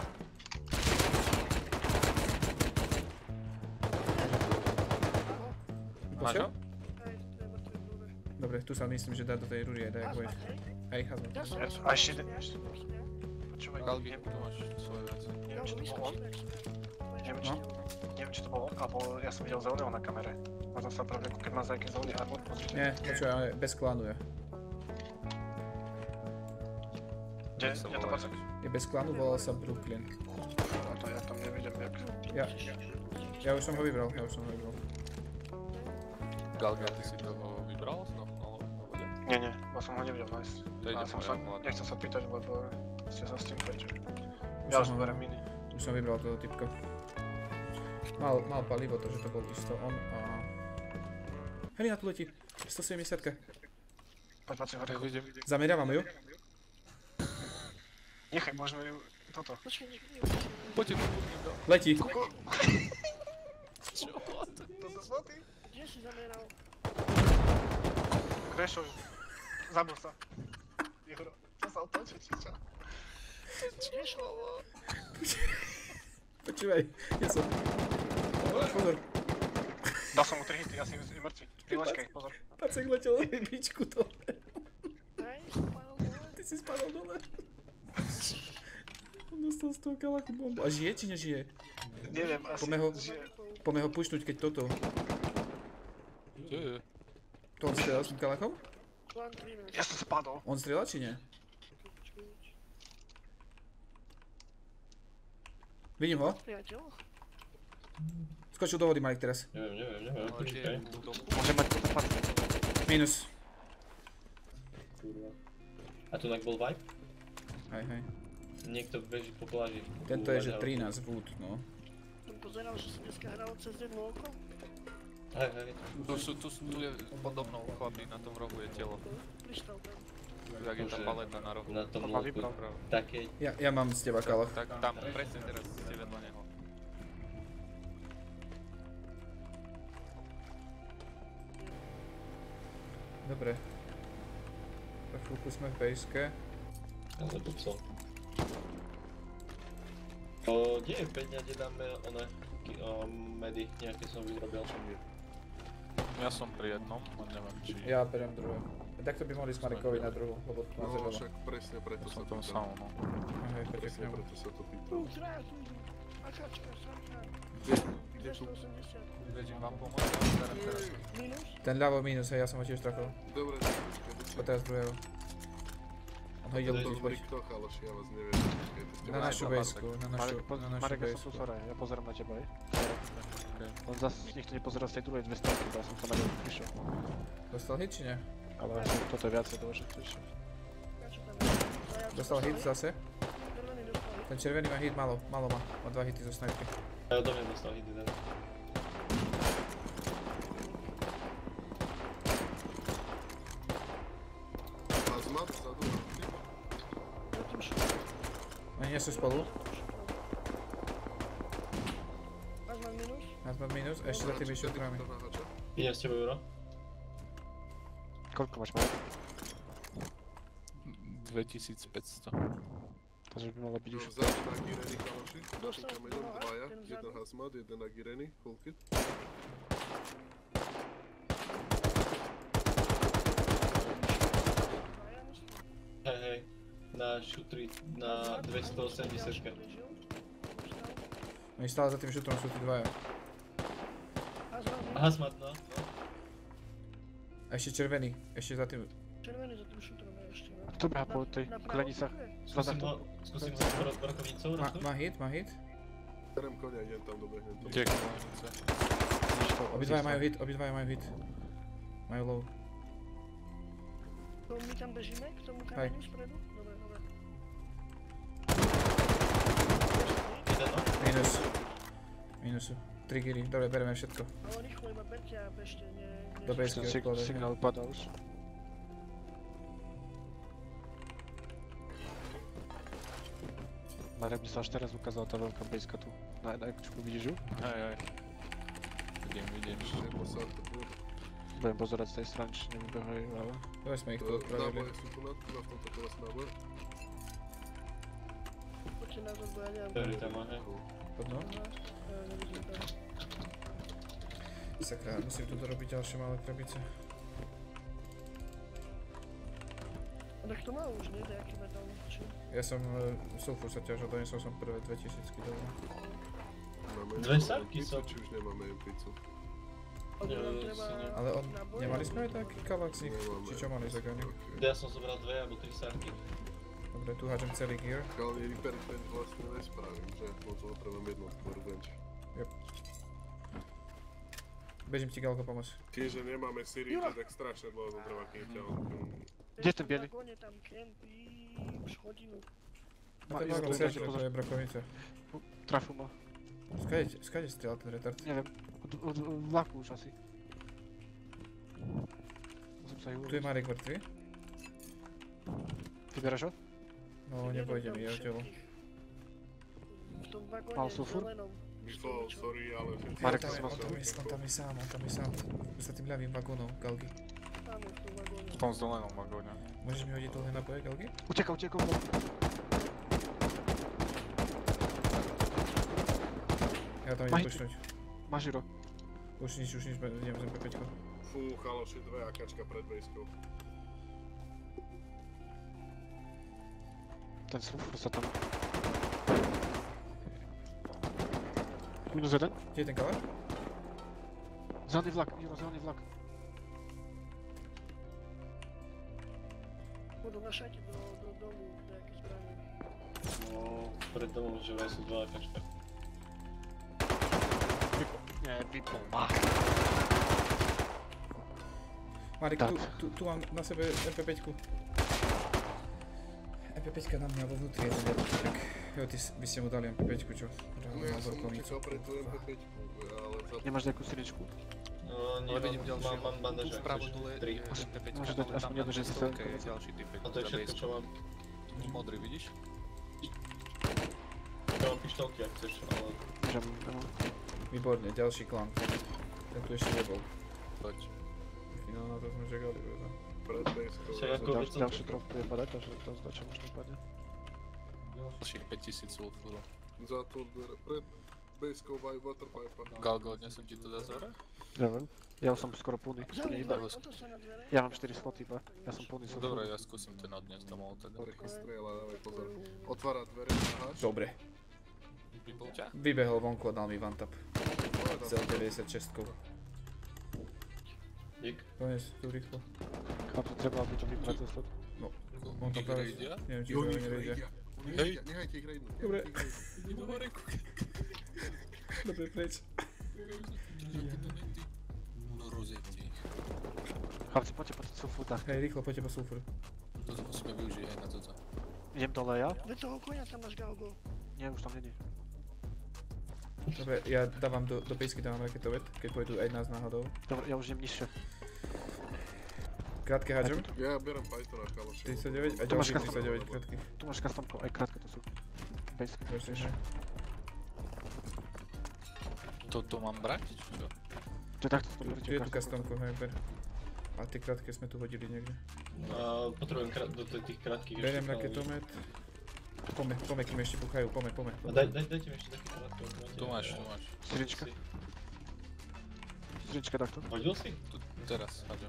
Máš ho? Hej, to je mŕtve druhé. Dobre, tu sa myslím, že dá do tej rúry aj dá jak vojsť. Hazmat, hej? Hej, hazmat. Ja som A ešte jeden. ja som Počúvaj, Galgi, tu máš svoje veci. neviem, či to bol on. Neviem, či, No. neviem, či to bol on, alebo ja som videl zeleného na kamere. Možno sa pravde, keď má za nejaký zelený armor, pozrite. Nie, počúvaj, ale bez klanu je. Kde to pacek? Je bez klanu, volal sa Brooklyn. No to ja tam nevidím, jak... Ja už som ho vybral, Galga, ty si toho vybral? No, vode? Nie, bo som ho nevidel nájsť. To ide som moja sa, hlavne. nechcem sa pýtať, lebo ste sa s tým preč. Už Ja som už ho- berem mini. Už som vybral toho typka. Mal palivo, takže to bol isto on a... Helina tu letí, 170-ka. Poď pacek, Ja hore. vidím. Zameriavam ju. Nechaj, môžeme ju... Toto. Počkaj, nech Poďte tu budem dal. Letí. Toto sú ty? Kde si zameral? Krešov. Zabil sa. Juro, čo sa otočí, či čo? Kde šlo? Počúvaj, ja som... Pozor, Dal som mu 3 hity, asi je mŕtvy. Prilačkaj, pozor. Pacek letel bičku dole. Hej, spadol dole. Ty si spadol dole. On dostal z toho kalachu bombu. A žije či nežije? Neviem, asi... Poďme ho pušnúť, keď toto. Čo je? To on strieľal s tým kalachom? Klan 13. Ja som spadol. On strieľal či nie? Vidím ho. Priateľ? Skočil do vody Mike teraz. Neviem, Ale kde počkaj. je údom? Môže mať toto pacek. Minus. Kurva. A tu bol vibe? Hej. Niekto beží po pláži. Tento je, že 13 wood, no. Som pozeral, že si dneska hral cez jedno oko. Hej. Tu je podobno chlapí, na tom rohu je telo. Pristal tam. Jak je tá paleta na rohu. Na tom To ma lóku. vybral. Také... Ja mám z teba kalach. Tak tam, presne teraz ste vedľa neho. Dobre. Za chvíľku sme v bejske. Alebo co? Kde je peňa, kde dáme medy, nejaké som vyrobil. Ja som pri jednom, ale neviem či... Ja beriem druhé. Takto by mohli ísť Marikovi na druhú, lebo tu má No zebelo. však presne preto Ja sa som to tam pýtam. sám, no. Hej, poďte k Presne nemu. preto sa to pýtam. Zrazu. Akačka, samka. Kde tu? 280. Vedím vám pomôcť, ja starám teraz. Minus? Ten ľavo minus, hej, ja som ho tiež trafil. Dobre, A teraz druhého. On ho ide To je ľudí dobrý kto, chaloši, ja vás neviem. Počkajte, ste na ma- našu bejsku, na našu Marek, ja som bejsku. tu sorry, ja pozerám na teba, hej. Okay. On zase nikto nepozerá z tej druhej 200, ja som sa na ňu prišiel. Dostal hit či nie? Ale toto je viacej dôležitejšie. Kačo tam je. Dostal hit zase? Červený dostal hit. Ten červený má hit málo má. Má 2 hity zo snajpy. Ja do mňa dostal hit jeden. Hazmat vzadu. Ja tam šup. Oni nie sú spolu. Hazmat minus? Hazmat minus, a ešte za tými šutrami. To naháča. Idem s tebou, Juro. Koľko máš, Marek? 2500. Takže by malo byť už. Vzadu na Gireny, chaloši. Dostal Tam idem dva, dvaja. ten Jeden vzadu. hazmat, jeden na Gireny, full kit. Dvaja myslím. Hej. Na šutri, na 280. Oni stále za tým šutrom sú tí dvaja. Hazmat minus. Hazmat, no. A ešte červený, ešte za tým. Červený za tým šutrom je ešte. no. Kto beha po tej Napravo klenicách? smeruje. Skúsim ho s brokovnicou, Má hit. Berem konia, idem tam, dobehnem to. Kde je kolonice? Obidvaja majú hit. Majú low. To my tam bežíme k tomu kameňu spredu? Dobre. Jeden, no. Minusu. 3 giry, dobre, bereme všetko. Ale rýchlo iba berte a bežte, nie... Do bejsky odkladaj. Signál upadá už. Marek by sa až teraz ukázala tá veľká bejska tu. Na ekčku, vidíš ju? Hej. Vidím. Ešte posad, to bude. Budem pozerať z tej strany, či nevybehajú, ale... Dobre sme ich tu odpravili. Náboje sú tu na tomto kole s náboje. Poďte nazad, bo ja neviem. Ktorý tam má, hej. Podno. Ja nevidím tam. Sakra, musím tu dorobiť ďalšie malé krabice. A tak to má už, nie? Nejaký medal, či... Ja som sulfur sa ťažil, doniesol som prvé 2000 kg. Máme Dve nejakú sápky pizzu, som. či už nemáme jem pizzu? Alebo nám treba Ale on, náboje, nemali alebo- sme aj taký kalák z nich? Nemáme. Či čo mali za gáňu? Okay. Ja som zobral 2 alebo 3 sárky. Dobre, tu hádžem celý gear. Ale repair bench vlastne nespravím, že? Moc potrebujem jednotku workbench. Bežím ti, Galko, pomôcť. Tiež, že nemáme syringe, tak strašne dlho to trvá, kým ťa Kde je ten biely? Na vagóne tam kempí už hodinu. A ten Ivo, vagón tu centrum, pozor. to je brakovnica. Trafu ma. Skade strieľa ten retard? Neviem. Od vlaku už asi. Musím sa ju Tu je Marek mŕtvy? Vyberáš ho? No, nepôjde mi, ja telo. V tom vagóne Mal sulfur? zelenom. Before, sorry, ale všetci... Marek, On si tam mal je- on tam je sám, za tým ľavým vagónom, Galgi. Tam je v tom vagóne. V tom zelenom vagóne. Môžeš mi hodiť dlhé naboje, Galgi? Utekal. Ja tam Maj- idem pušnúť. Máš Žiro. Už nič, idem zem P5. Fú, chaloši, 2 akačka pred bejskou. Ten sulfur sa tam... Minus 1. Kde je ten kalár? Zelený vlak, Juro, zelený vlak. Budú našať do domu nejaké zbranie. No, pred domom, že vraj sú 2 akačka. Nie, vypol ma. Marek, Tak. tu mám na sebe MP5-ku. MP5-ka na mňa vo vnútri je ten jeden, tak jo, by ste mu dali MP5-ku, čo? No ja som utekal pre tú MP5-ku, ale za... Nemáš nejakú syričku? No, nie, Ale vidím ďalšie. mám bandaž, Tu ak vpravo chceš. dole 3. je MP5, Môže dať ale tam aspoň na jednu, že si cestovke sa- je ďalší typek. A to je všetko, čo mám. Modrý, vidíš? Ja mám pištolky, ak chceš, ale... Môžem, Výborne, ďalší klan. Ten tu ešte nebol. Poď. Finálne na to sme čakali, brzo. Pred bejskou. Však ako by som... ďalší drop bude padať, takže to zdačo možno padne. Ďalších 5000 sulfuru. Za to pred bejskou waterpipe. Galgo, odnesem ti to do zora? Neviem. Ja už som skoro plný. Zelený Iba- vlak, oto sa na dvere. Ja mám 4 sloty iba. Ja som plný sulfur. Dobre, ja skúsim ten odniesť domov teda. Rýchlo strieľa, dávaj pozor. Otvára dvere, naháč. Dobre. Vypol ťa? Vybehol vonku a dal mi one tap. Cel 96. Dík. Dones, tu rýchlo. Chlapci, treba, aby to vybrať zo slot. On tam práve... Ide? Neviem, či Jo, to nech nevedia. Nehajte, nehajte ich raidnúť. Dobre. Ide hore, Dobre, preč. No rozjete ich. Chlapci, poďte sulfur, tak. Hej, rýchlo, poďte po sulfur. Toto musíme využiť aj na toto. Idem dole ja? Veď toho konia tam máš Galgo. Nie, už tam není. Dobre, ja dávam do pejsky, dávam raketovet, keď pôjdu aj nás náhodou. Dobre, ja už idem nižšie. Krátke hádžem. Ja berem Pythona, chaloši. 39 a Tu máš ďalší custom. 39 krátky. Tu máš customko, aj krátke to sú. Basic. Presne. Toto mám brať, či čo? To je takto, to Tu je tu customko, hej, ber. A tie krátke sme tu hodili niekde. A potrebujem do tých krátkých Beriem ešte, ale- raketomet. Pome, kým ešte puchajú, pome. A dajte mi ešte taký krátky. Tu máš. Syrinčka. Syrinčka takto. Hodil si? Tu, teraz hádžem.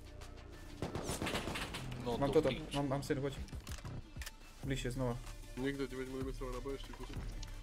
No Mám to toto, pič. mám 7, poď. Bližšie znova. Niekde 9 mm naboje ešte kúsok.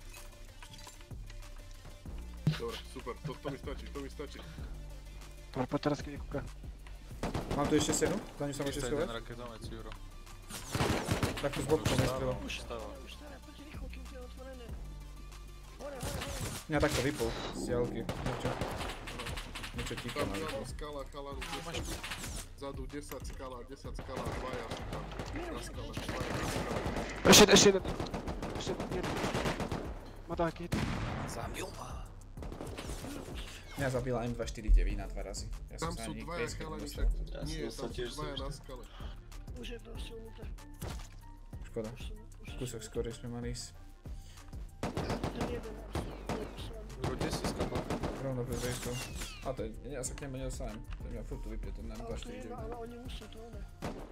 Dobre, super, to mi stačí. Dobre, poď teraz, keď nekúka. Mám tu ešte senu, za ňu sa môžeš Ešte schovať. jeden raketomec, Juro. Takto z boku to nestrelo. Už stáva. Už staré, poďte rýchlo, kým to je otvorené. Hore. Mňa takto vypol z diaľky. Niečo tíka Tam na vzadu vypol. skala, chalan, 10. Vzadu 10 skala, 10 skala, 2 sú tam. Na skale, 2 na skale. Ešte jeden. Ešte jeden. Má taký hit. Zabil ma. Mňa zabila M249 na 2 razy. Ja som Tam sa sú ani dvaja pejsky chalani, nemusel. tak Ja nie, som tam sú tiež dvaja som na skale. Už je to silnuté. Škoda. Kúsok skôr sme mali ísť. Ten jeden Kde si skapal? Rovno pred bejskou. A to je, ja sa k nemu nedostanem. To mňa furt tu vypie, ten Ale to je, M249. ale oni musia to one.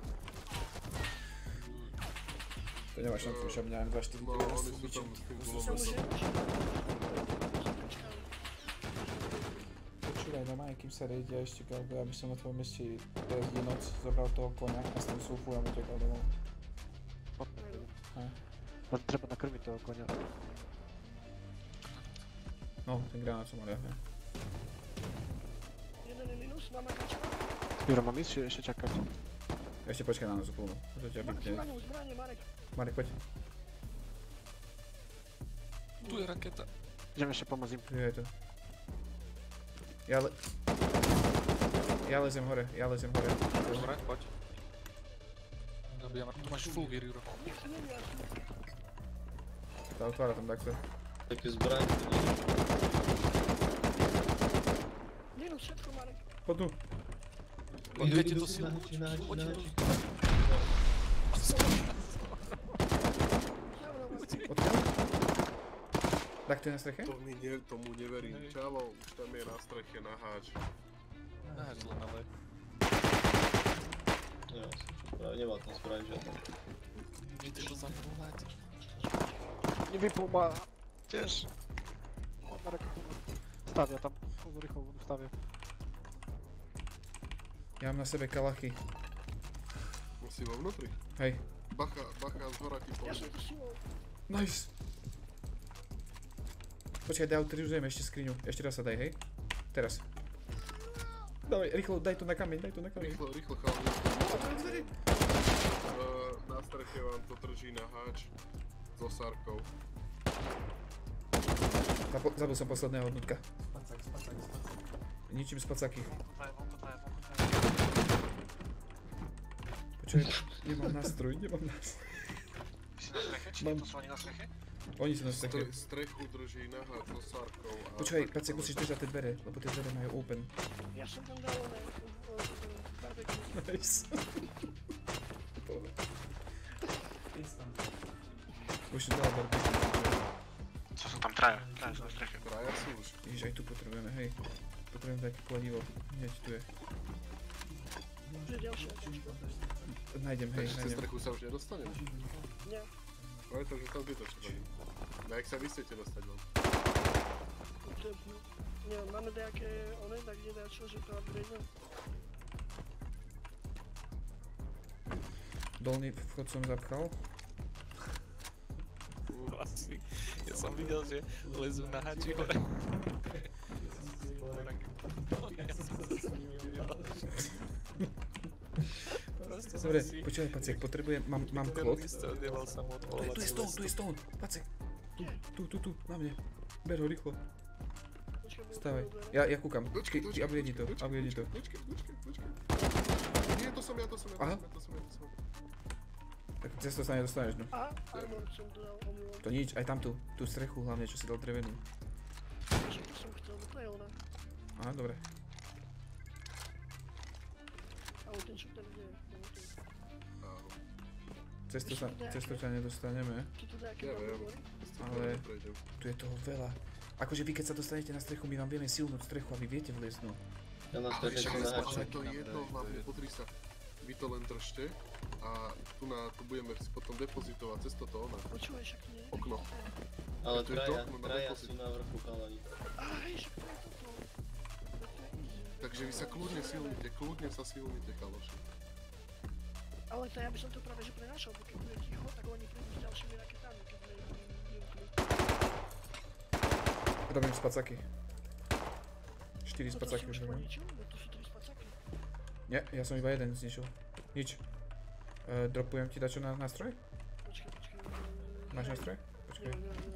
To nemáš šancu, že mňa M249 No, oni sú tam s tým gulometom. Počúvaj, no maj, kým sa rejde ešte Galgo, aby som na tvojom meste teraz noc zobral toho konia a s tým sulfurom utekal domov. Len treba nakrmiť toho konia. No, ten granát som mal ja. Jeden je minus, máme kačka. Juro, mám ísť, či ešte čakať? Ešte počkaj na nás úplnú. Možno ťa vypne. Zbranie, Marek. Marek, poď. Tu je raketa. Idem ešte pomôcť im. Tu je to. Ja lezem hore. Dobre, poď. Zabijam, tu máš full gear, Juro. Tá otvára tam takto. Také zbraň, Minus, všetko, Marek. Poď tu. Idete to silu. Tak to je na streche? Tomu neverím. Čalo, už tam je na streche na háč. Náč len, ale... Ja som čo práve nemal tam zbraň žiadne. Idete to zavolať. Nevypol ma. Tiež. Marek, stavia tam. Rýchlo stavia. Ja mám na sebe kalachy. Musí vo vnútri. Hej. Bacha, z hora ti Ja som pomôže. to silou. Nice. Počkaj, autorizujeme ešte skriňu. Ešte raz sa daj, hej? Teraz. Dávaj, rýchlo, daj to na kameň. Rýchlo, chalani. Na streche vám to drží na háč. So sárkou. Zabil som posledného hodnotka. Ničím spacaky. Počkaj, nemám nástroj. Si na streche? Či nie to sú oni na streche? Oni sú na streche. Strechu drží na háč so sárkou. Počkaj, Pacek, musíš držať tie dvere, lebo tie dvere majú open. Ja som tam dal barbecue. Nice. Už si dal barbecue. Co sú tam traja? Traja sú na streche. Traja sú už. Ježiš, aj tu potrebujeme, hej. Potrebujeme také kladivo. Hneď tu je. Že ďalšie kačko. Nájdem, hej, Takže cez nájdem. strechu sa už nedostaneme. Nie. Ale to už je tam zbytočné. No jak sa vy chcete dostať von? Neviem, máme nejaké one, tak kde čo, že to upgrade. Dolný vchod som zapchal. Asi. Ja som videl, že lezú na háči hore. Dobre, počúvaj, Pacek, potrebujem, mám klot. Tu je stone, Pacek. Tu, na mne. Ber ho rýchlo, stávaj. Ja kúkam, Počkej. upgrade to. Počkej. Nie, to som ja. Aha. Tak cez to sa nedostaneš, no. Aha, armor som dal omylom. To nič, aj tam tú strechu hlavne, čo si dal drevenú. Čo to som chcel, to je ona. Aha, dobre. Ale ten šup tam kde je. Cez to sa nedostaneme, Či tu nejaké Ja máme viem. hory? ale tu je toho veľa. Akože vy keď sa dostanete na strechu, my vám vieme silnúť strechu a vy viete vliesť, no. Ja na streche som na háči. Ale to je jedno, hlavne potri sa. Vy to len držte a tu budeme si potom depozitovať cez toto ona. Počúvaj, však nie. Okno. Ale To je to okno na traja depozit. sú na vrchu chalani. Aj, však to je toto. To je easy. Takže vy sa kľudne silnite, kaloši. Ale to ja by som to práve že prenašal, bo keď bude ticho, tak oni prídu s ďalšími raketami, keď vymkli. Robím spacaky. 4 spacaky už robím. Ničil, bo tu sú 3 spacaky. Nie, ja som iba jeden zničil. Nič. Dropujem ti dačo na nástroj? Počkaj. Máš nástroj? Počkaj.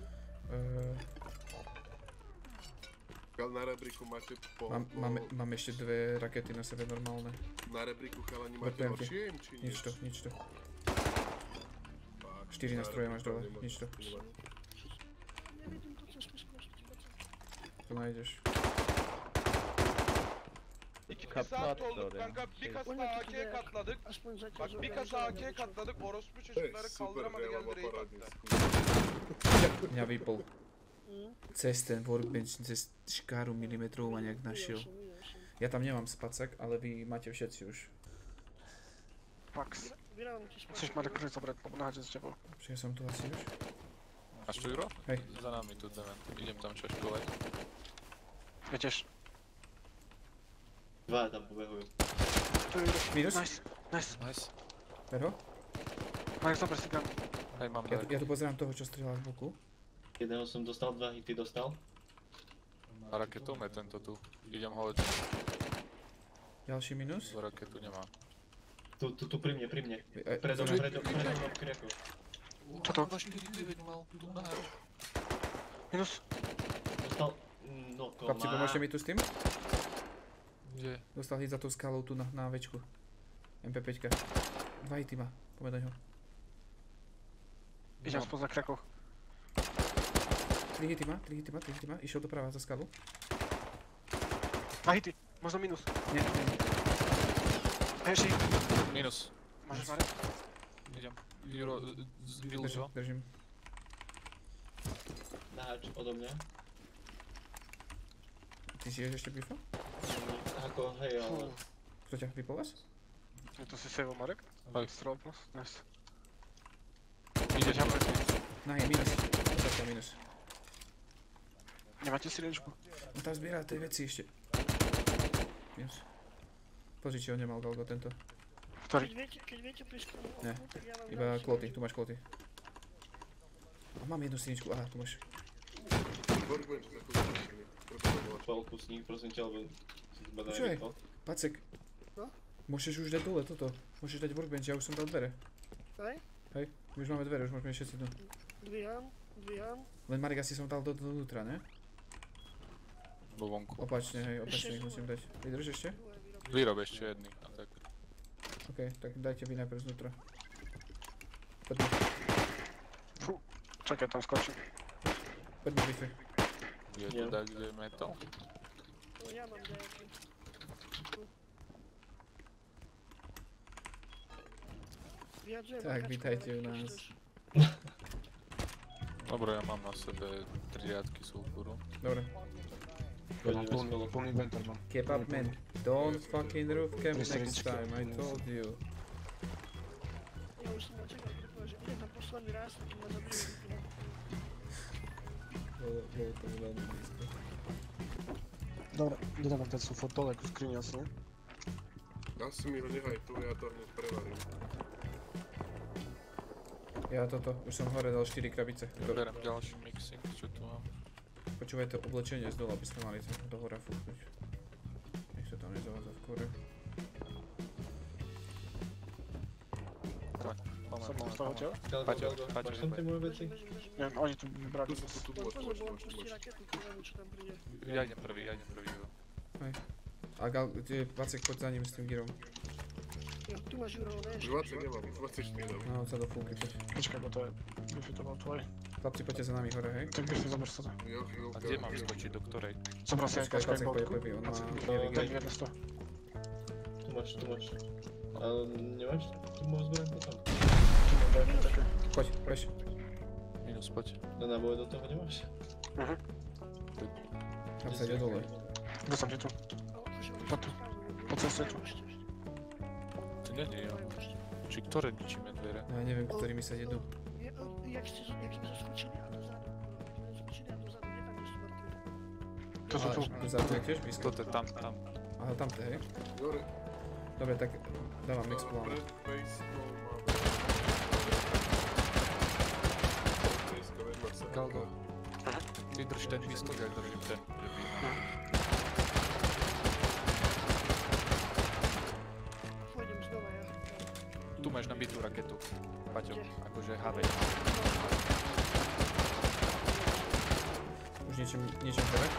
Na rebríku máte Mám ešte 2 rakety na sebe normálne. Na rebríku chalani máte Dropujem ti. horšie aim, či nie? Nič to. Fakt, 4 nástroje máš dole, nemáš. nič to. Nevidím to cestu skôr, čo ti bacam. To nájdeš. İki saat olduk kanka, bir kasa AK'ye katladık. Aspoň zatiaľ Bak bir kasa AK'ye katladık, orospu To je çocukları super, kaldıramadı že ja mám geldi raid poradný attı. skús. Mňa vypol. Cez ten workbench, cez škáru milimetrov ma nejak našiel. Ja tam nemám spacak, ale vy máte všetci už. Fax. Vyrávam ti spacak. Chceš ma dokončiť zobrať, lebo naháčem s tebou. Čiže som tu asi už. Máš tu, Juro? Hej. Za nami tu dement. Idem tam čaškovať. Ja tiež. Dva tam pobehujú. Tu je. Minus? Nice. Nice. Ver ho? Marek, zober si gun. Hej, mám Ja daj. tu pozerám toho, čo strieľa z boku. Jedného som dostal, 2 hity dostal. A raketu me tento tu. Idem ho lečiť. Ďalší minus. Za raketu nemá. Tu pri mne. E, Predo mnou v kreku. Čo to? 249 mal, tu naháč. Minus. Dostal... No, Chlapci, pomôžte mi tu s tým? Kde? Dostal hit za tou skalou tu na večku. MP5. 2 hity má, poďme do ňoho. Idem spoza krakoch. 3 hity má. Išiel doprava za skalu. 2 hity, možno minus. Nie. Heši. Minus. Máš Marek? Idem. Juro, zbil ho. Držím. Naháč odo mňa. Ty si ješ ešte bifa? Ako, hej, ale... Kto ťa vypol vás? Je to si save Marek? Hej. Strol plus, nice. Ide ťa. Na je minus. Ostatná minus. Nemáte si riečku? On tam zbiera tie veci ešte. Minus. Pozri, či on nemal Galgo tento. Ktorý? Keď viete prísť k tomu Ne, oknu, tak ja vám iba dám kloty, si- tu máš kloty. A mám jednu syničku, aha, tu máš. Workbench na kúsničky. Pol kusník, prosím ťa, lebo si zba Čo je? najvypol. Pacek. No? Môžeš už dať dole toto. Môžeš dať workbench, ja už som dal dvere. Hej, Hej, my už máme dvere, už môžeme všetci tu. dvíham. Len Marek asi som dal dovnútra, ne? Bo vonku. Opačne, hej, opačne ich musím dať. Vydrž ešte? Vyrob ešte jedný. A tak. OK, tak dajte vy najprv znútra. Poďme, Čakaj, tam skočím. poďme bify. Je to tak, kde je metal. No ja mám nejaký. Vyjadřujem Tak, makačku, vítajte ale u nás. chceš. Dobre, ja mám na sebe 3 riadky sulfuru. Dobre. Poďme spolu. Plný inventor mám. Keep up, man. Don't fucking roof camp Tri next srdíčka. time, I told you. Ja už som očakal, keď povedal, že ide tam posledný raz, tak ma zabijú. Bolo to veľmi blízko. Dobre, kde tam ten sú fotol, ako skriň asi, ne? Asi mi ho nehaj tu, ja to hneď prevarím. Ja toto, už som hore dal 4 krabice. Berem ďalší mixing, čo tu mám. Počúvaj to oblečenie z dole, aby sme mali to do hora fúknuť. Nech sa tam nezavádza v kore. Som mal z toho tela? Paťo, Galgo, Paťo, máš tam tie moje veci? Neviem, oni tu vybrali. Tu Len môžeš, pozor, bo on môžeš, pustí môžeš. raketu, prvému, čo tam príde. Ja idem prvý. A Gal, Vacek, poď za ním s tým gyrom. Jo, tu máš Juro, ne? 20 nemám, 24 dám. No, sa do fúky, poď. Počkaj, bo to je... Biffy to bol tvoj. Chlapci, poďte za nami hore, hej. Tak Biffy, zober sa to. Jo, A chvíľka. kde mám skočiť, do ktorej? Zobral si aj Počkaj, kačka Pacek pôjde prvý, on má bielý Daj gate. mi jedno z toho. Tu máš. Ale nemáš tu moju zbrojenku tam? Tu mám daj také. Poď, bež. Minus, poď. Na náboje do toho nemáš? Tam sa ide dole. Kto som ti tu? Poď tu. Poď sa tu. Tu nie, ja. Či ktoré ničíme dvere? Ja neviem, ktorými sa idú. Jak sme skočili a dozadu. Skočili a dozadu, nie tam, kde sú mŕtvi. To sú tu. Tu za to tiež blízko. Toto je tam. Aha, tam to je, hej. Jore, Dobre, tak dávam mix plán. pred baseball máme... Baseball, jedna sa. Galgo. Ty drž ten výskok, ja držím ten prvý. Pôjdem znova ja. Tu máš nabitú raketu. Paťo, akože havej. Už niečím hore.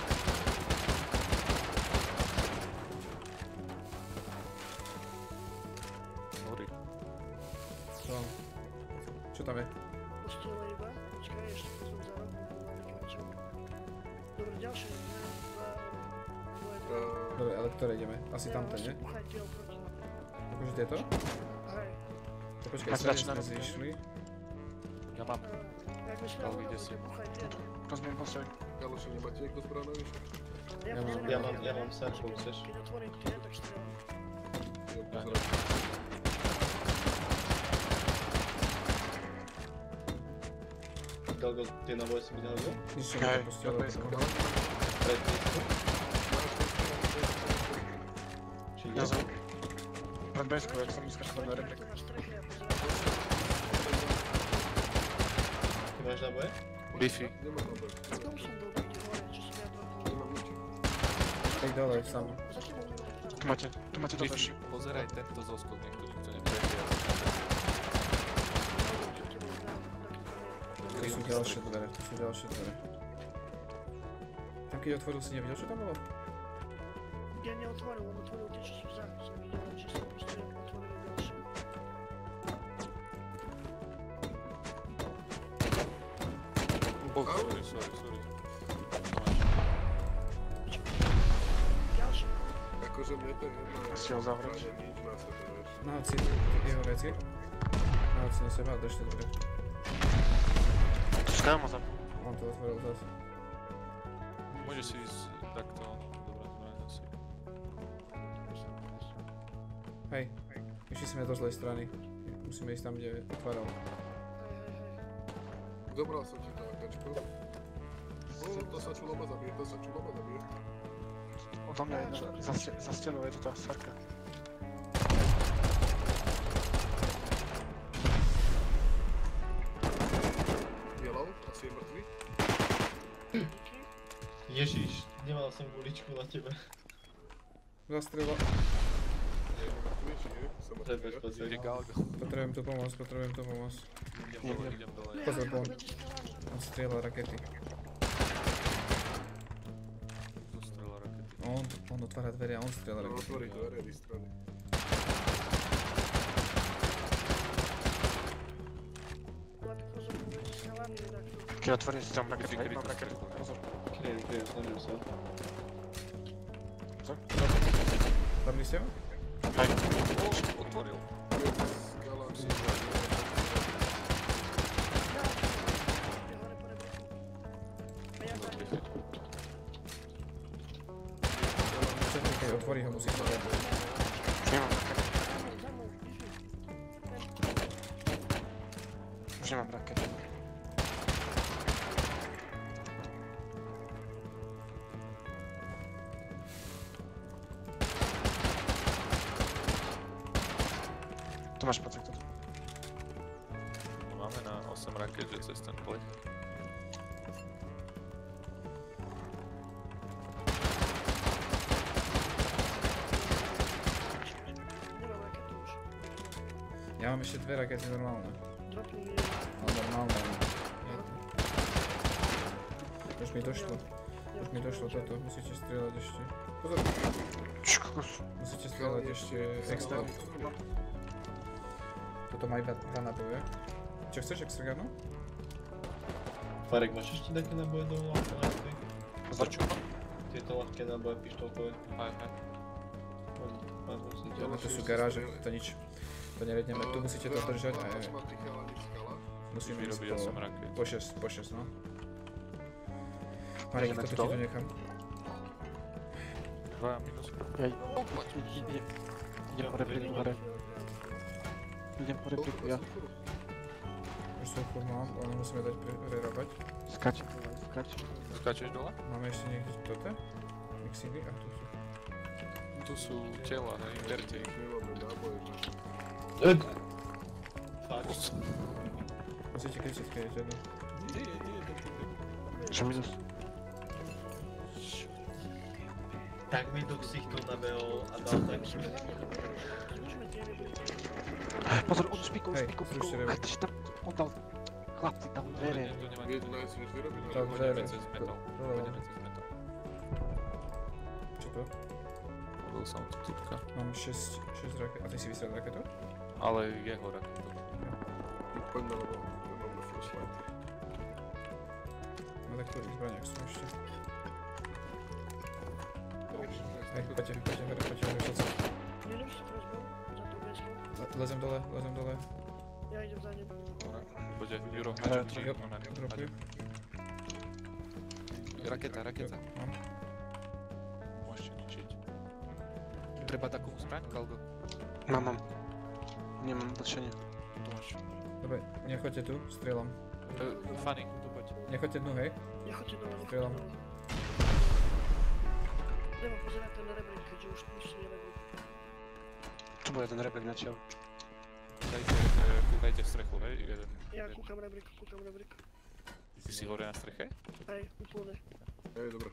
Horí. Čo tam je? Postole iba. Počkaj, ešte to som za rohu. Dobre, ďalšie. Dobre, ale ktoré ideme? Asi tamto, nie? Buchajte oproti. Akože tieto? Hej. To počkaj, Ja sa začínam. sme zišli. Ja mám. Jak my sme Ale hovorili, ide si. buchajte. Rozumiem postoj. Kaloši, nemáte niekto zbraň navyše? Ja mám sarku, chceš? Keď otvorím tie, tak strieľam. Jo, pozerám. Galgo, tie naboje si mi dal jo? Nič som Hej, nepustil. dobre, som dobre. Pred blízko? Či Ja nie? som... Pred beskou, jak som vyskačal na replik. To na streche, ja pozerám. Nemáš náboje? Bifi. Nemám na boj. Znovu som bol niekde hore, čo som ja dropol. Nemám nič. Tak dole, sám. Za tebou minulý krát. Tu máte to Bifi, też. pozeraj tento zoskok, nech to nikto neprejde. Tu sú ďalšie dvere, Tam keď otvoril si nevidel, čo tam bolo? Ja neotvoril, on otvoril tie, čo sú za. Som videl, že som proste otvoril ďalšie. Sorry. Ďalšie. Akože mne to je jedno. Si ho zavrieť. Nič na sebe, vieš. Nahoď si jeho veci. Nahoď si na seba a držte dvere. Pускaj ma zabił. On to otvoril zase. Môže si ísť takto, dobrá zbraň asi. Hej, išli sme do zlej strany. Musíme ísť tam, kde otváral. Zobral som ti to akačku. To sa čuloma zabije. Odo mnie za ścianą jest ta sarka. Yellow, asi je mŕtvý. Ježiš, nemal som guličku na tebe. Zastrela. Je mŕtvý, či nie? Som To je mŕtvý, ja? bezpečné. Ide Galgo. Potrebujem tu pomoc. Idem dole. Pozor, on strieľa rakety. Zostrela rakety. On otvára dvere a on strieľa No, rakety. otvorí dvere, vystrany. Kiedy otworzę się tam brakiet, hej, mam brakiet. Pozor. Kryję, snažím sa. Zabili ste ho? Hej. Otvoril. Galaxy. Čekaj, otvorí ho, musíš to dať. Nie mam brakiet. Już nie mam brakiet. Tu masz pacek tu. Máme na 8 raket, že cez ten plech. Nemám raketu už. Ja mám ešte dve rakety normálne. Dropnul mi No normálne. Už mi došlo toto, musíte strieľať ešte. Pozor, musíte strieľať ešte extra. Toto má iba 2 naboje. Čo chceš, extra garnu? Farek, máš ešte také náboje do ľahké? Pozor, čo mám? Tieto ľahké náboje pištolkové. Aj. Ale to sú garáže, to nič. To neredneme, tu musíte to držať a musíme ísť Vyrobiť 8 raket. po 6, no. Marek, toto ti tu nechám. 2 minus. Idę po repliku, Harry. Idę po repliku, ja. Už sulfur mám, ale musíme dať prerábať. Skać. Skáčeš dole? Máme ešte niekde toto? Mixily? A tu sú. Tu sú tela, hej, verte ich. Nemáme náboje. Fakt. Musíte kričať, keď je jedno. Że minus. Tak mi do ksichtov nabehol a dal tak. Zničme tie nebude. Pozor, on špíkol. Hej, zrušte rebu. Ty si tam, on dal, chlapci tam dvere. To nemá Jedno je svieš vyrobiť. Tak, Pôjdeme dvere. cez metal. Dole. Pôjdeme cez metal. Čo to? Robil som tu typka. Mám 6 raket. A ty si vystrelil raketu? Ale jeho raketu. Poď na lebo, nemám na flashlight. No tak to zbraniach sú ešte. Hej, poďte, všetci. Minus, rozbol, za to veslo. Lezem dole. Ja idem za ním. Bude Juro, Hej, ti jo, na ňu. dropuj. Raketa. Mám. Môžete ničiť. Treba takú zbraň, Galgo? Mam. Nie mam patrzenia. Tu máš. Dobre, nechoďte tu, strieľam. Fanny, tu poď. Nechoďte dnu, hej? Nechoďte dole, Strieľam. Idem pozerať ten rebrík, keďže už nič nevedú. Tu był jeden rebek na ciało. Kúkajte strechu, hej? Jeden. Ja kúkam rebrík. Ty si hore na streche? Hej, úplne. Hej, dobré.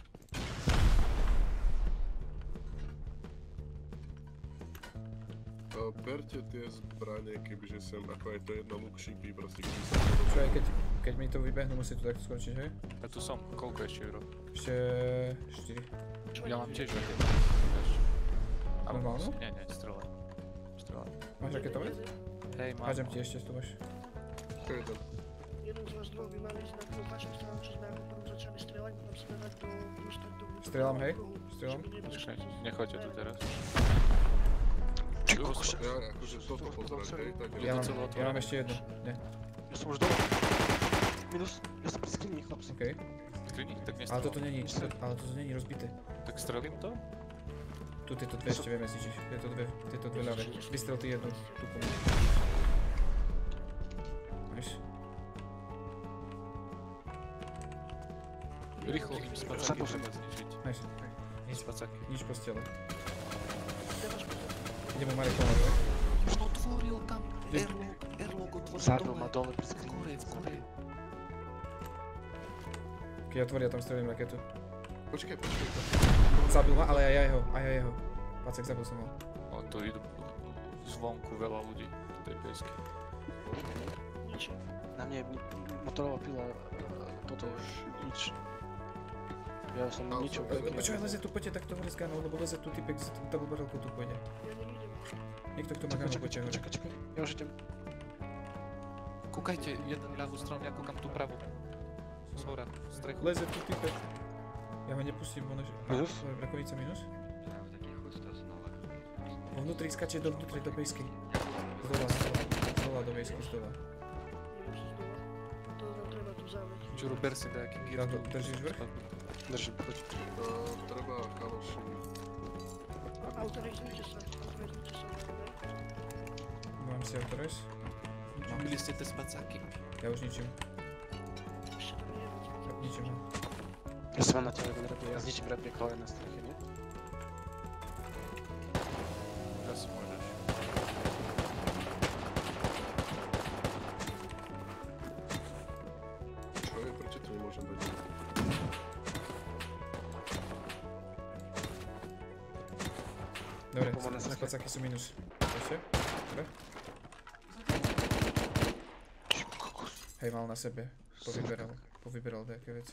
Berte tie zbranie, kebyže sem, ako aj to jedno luk šípy, proste keby sa to Čo aj keď mi to vybehnú, musí to takto skončiť, hej? Ja tu som, koľko ešte euro? Ešte 4. Ja mám tiež raket. Normálnu? Nie, strela. Máš raketové? Hej, mám. Hážem ti ešte, tu máš. Čo je tam? Jeden z vás dvoch by mali ísť na tú opačnú stranu, čo sme ako prvom začali strieľať, potom sme dať do dovnútra. Strieľam, hej? Strieľam. Počkaj, nechoďte tu teraz. Ja akože toto pozrieť, hej, tak Ja mám ešte jednu. Nie. Ja som už dole. Minus, ja som pri skrini, chlapci. Okej. Skrini? Tak Ale nestrelám. toto není rozbité. Tak strelím to? Tu tieto dve ešte vieme zničiť. Tieto dve ľavé. Vystrel ty jednu. Tu po mne. Nice. Rýchlo im spacáky treba znižiť. Nice. Spacáky. Nič postele. Idem mu Marek pomôcť. Otvoril tam. Airlock otvoril Zabil ma dole pri skrini. Skore. Keď otvoria, tam strelím raketu. Počkaj. Zabil ma, ale aj ja jeho. Pacek, zabil som ho. O, tu idú zvonku veľa ľudí. TPSky. Na mne je motorová pila, toto už nič. Ja som ničo. Počúvaj, leze tu, poďte takto hore s ganou, lebo leze tu typek s double barrelkou tu pôjde. Niekto, kto má ganu, poďte hore. Čakaj, ja už idem. Kúkajte jeden ľavú stranu, ja kúkam tú pravú. Zhora, strechu. Leze tu typek. Ja ho nepustím, on je... Minus? Rakovica minus? Vo vnútri skače dovnútri do bejsky. Zdola do bejsky, zdola. To nám treba tu zavrieť. Čuru, ber si nejaký gear. Držíš vrch? Držím, poď. Treba kaloši. Autorizujte sa, Mám si autoriz. Byli ste tie spacáky. Ja už ničím. Ničím ho. Ja som na tebe repliek, ja zničím repliek hore na streche, nie? Ja si môžeš. Čo je? Prečo to nemôžem dať? Dobre, spacáky sú minus. Ešte? Dobre. Hej, mal na sebe. Povyberal nejaké veci.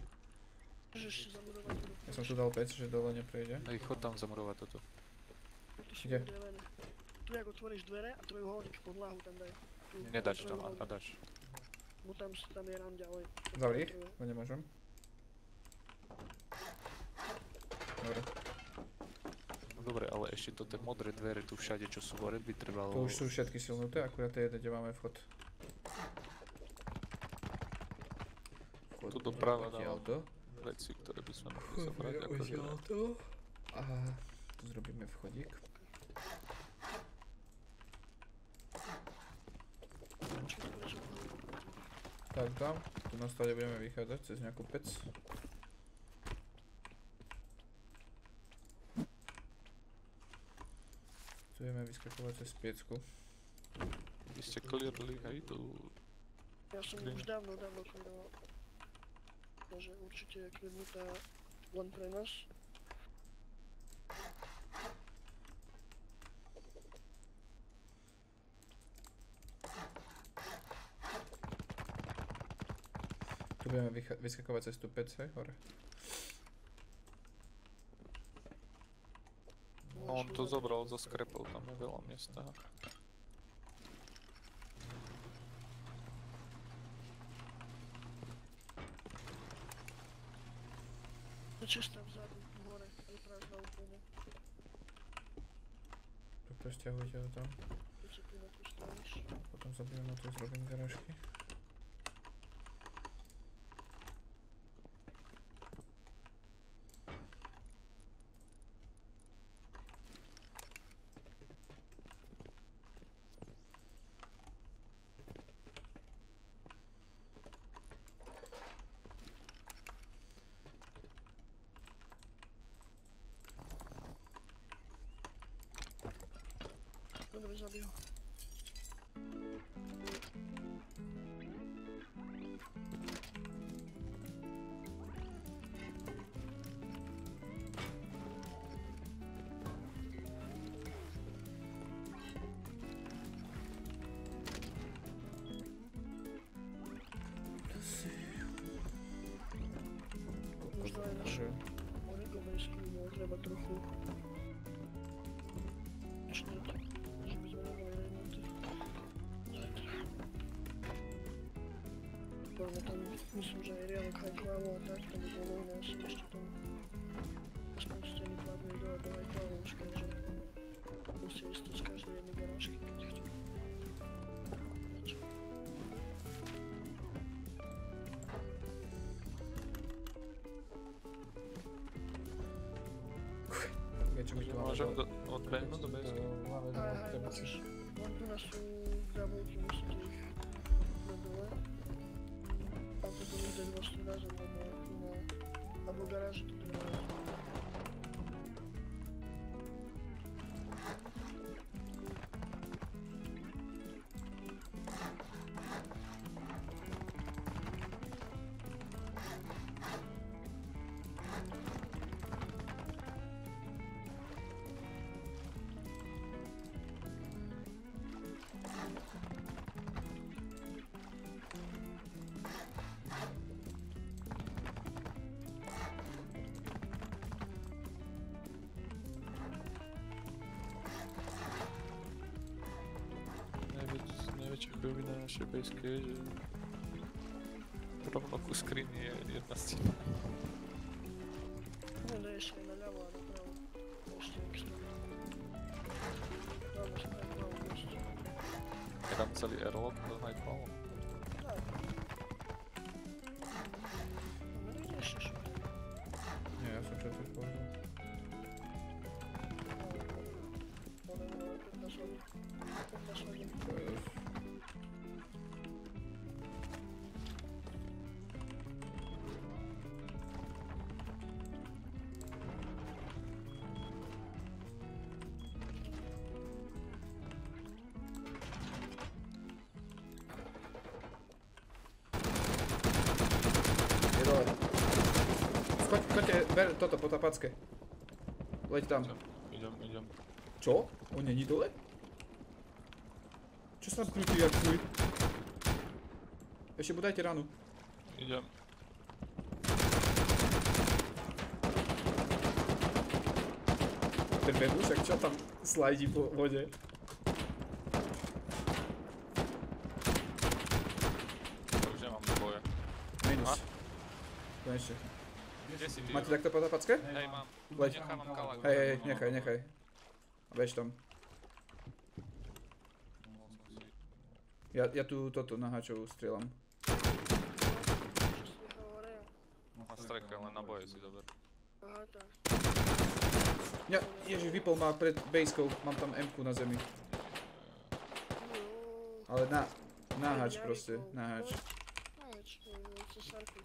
Ja som tu dal pec, že dole neprejde. Hej, chod tam zamurovať toto. Kde? Tu jak otvoríš dvere a trojuholník podlahu tam daj. Nedáš tam, a dáš. Bo tam je rám ďalej. Zavri ich, bo nemôžem. Dobre. Dobre, ale ešte to tie modré dvere tu všade, čo sú hore, by trebalo... To už sú všetky silnuté, akurát to je jeden, kde máme vchod. Tu doprava Opatí dávam auto. veci, ktoré by sme mohli zabrať ako dvere. A tu zrobíme vchodík. Tak tam, tu na stade budeme vychádzať cez nejakú pec. Tu budeme vyskakovať cez piecku. Vy ste clearli aj tu... Ja som už dávno clearoval. Takže určite je kľudnutá len pre nás. Tu budeme vyskakovať cez tú pec, hej, hore. On to zobral zo skrepov, tam je veľa miesta. Čistá vzadu, hore, je prázdna úplne. Tak stiahujte ho tam. Keď sa tu na to stavíš. Potom zabijeme tu, zrobím garážky. Dobre, zabij ho. Pewno tam, myslím, že aj riadok hajkovalo a tak, to by bolo voľné, ja som ešte tam aspoň stejný plánuje do hajkovalo už každý. Musí ísť to z každej jednej garážky, keď chcú. Viete, my tu máme Môžem dole. odbehnúť do BSK? Máme Aj, dole, to musíš. Mám tu na sú grabovky, musíte ich dať dole. Tam potom ide vlastne na zem, alebo garáži to treba. Najväčšia chujovina našej BSK je, že rovno ku skrini je jedna stina. No daješ aj naľavo a napravo. Ešte extra. Dáme sa aj pravú ešte. Je tam celý airlock do Nightfallu. Tak. No nejde ešte šuť. Nie, ja som časť povedal. No neviem, 15 hodín. 15 hodín. To je dosť. Je dole. Skoďte, ber toto po tapacke. Leď tam. Idem. Čo? On není dole? Čo sa tam krúti jak tvoj? Ešte mu dajte ránu. Idem. Ten vedúšak, čo tam slajdí po vode? To už nemám do boja. Minus. A? Konečne. Kde si ty? Máte takto po tapacke? Hej, mám. Leď. Nechávam kalak. Hej, nechaj. A bež tam. Ja tu toto na hačovú strieľam. Na streke, len na boje si dober. Aha, tak. Ja, ježiš, vypol ma pred baskou, mám tam M-ku na zemi. Ale na hač proste, na hač. Na hač, co sarku.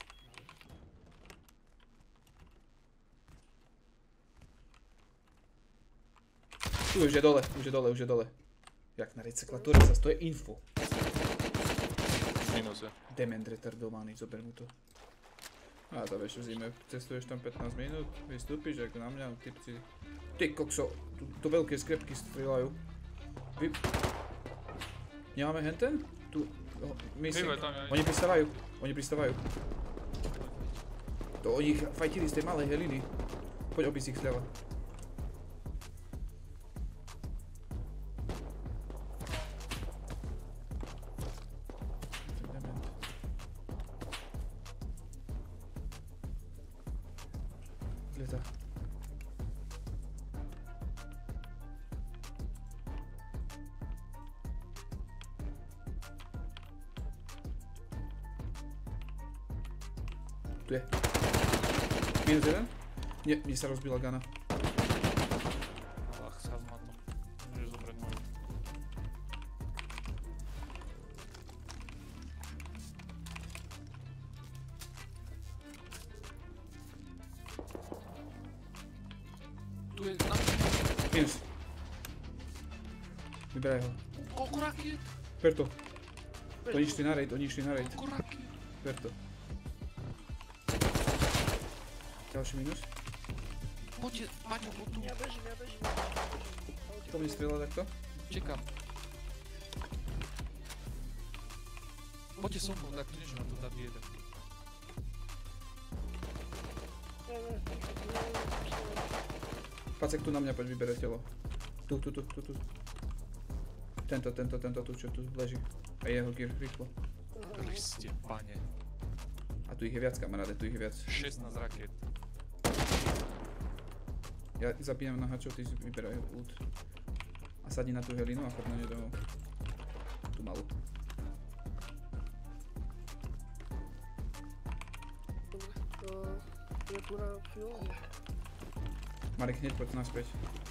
Tu už je dole. Jak na recyklatúre sa stojí info. Minus je. Dement retardovaný, zober mu to. A to vieš, v zime cestuješ tam 15 minút, vystúpiš, ako na mňa, typci. Ty kokso, tu veľké skrepky strieľajú. Nemáme henten? Tu, myslím, oni pristávajú. To oni fajtili z tej malej heliny. Poď obísť ich zľava. Leta. Tu je. Minus jeden? Nie, mne sa rozbila gana. Ach, s hazmatom. Môžeš zobrať moju. Tu je na... Minus. Vyberaj ho. Koľko rakiet? Ber to. Oni išli na raid. Koľko rakiet? Ber to. Ďalší minus. Poďte, Maťo, poď tu. Ja bežím. To mi strieľa takto. Čekám. Poďte so mnou, tak to niečo na to dá jeden. Pacek tu na mňa, poď vyberať telo. Tu. Tento tu, čo tu leží. A jeho gear, rýchlo. Kriste, pane. tu ich je viac, kamaráde, tu ich je viac. 16 rakiet. Ja zabíjam naháčov, tí si vyberajú ult. A sadni na tú helinu a chod na ne domov. Tú malú. Je tu na chvíľu. Marek, hneď poď naspäť.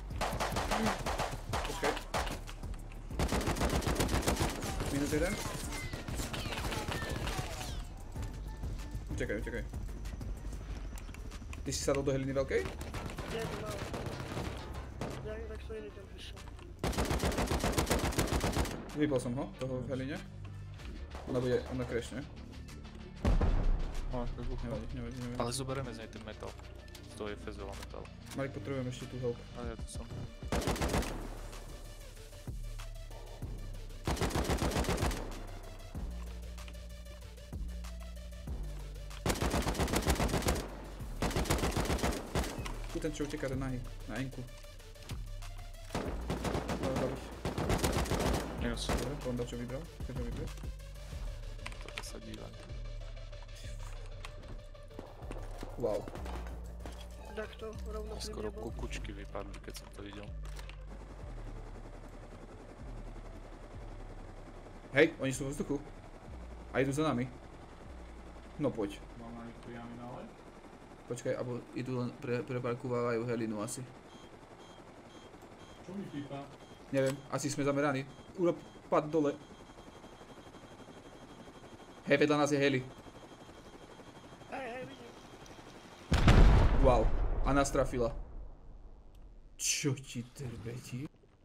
Počkaj. Minus 1. Utekaj. Ty si sadol do heliny veľkej? Nie, to malo. Ja inak to iný tam prišiel. Vypol som ho, toho v heline. Ona krešne. Nevadí. Ale zoberieme z nej ten metal. To je fezoval metal. Marek, potrebujem ešte tú help. A ja tu som. Tu ten čo uteká ten nahý, na enku. Dobre. Minus. Dobre, Honda čo vybral? Keď ho vybral? Toto sa dívam. Wow. Tak to rovno pri Skoro mne bol. kukučky vypadli, keď som to videl. Hej, oni sú vo vzduchu. A idú za nami. No poď. Mám na nich priamy nále? Počkaj, alebo idú len preparkovávajú helinu asi. Čo mi pípa? Neviem, asi sme zameraní. Urob pad dole. Hej, vedľa nás je heli. Hej, vidím. Wow, a nás trafila. Čo ti trbeti?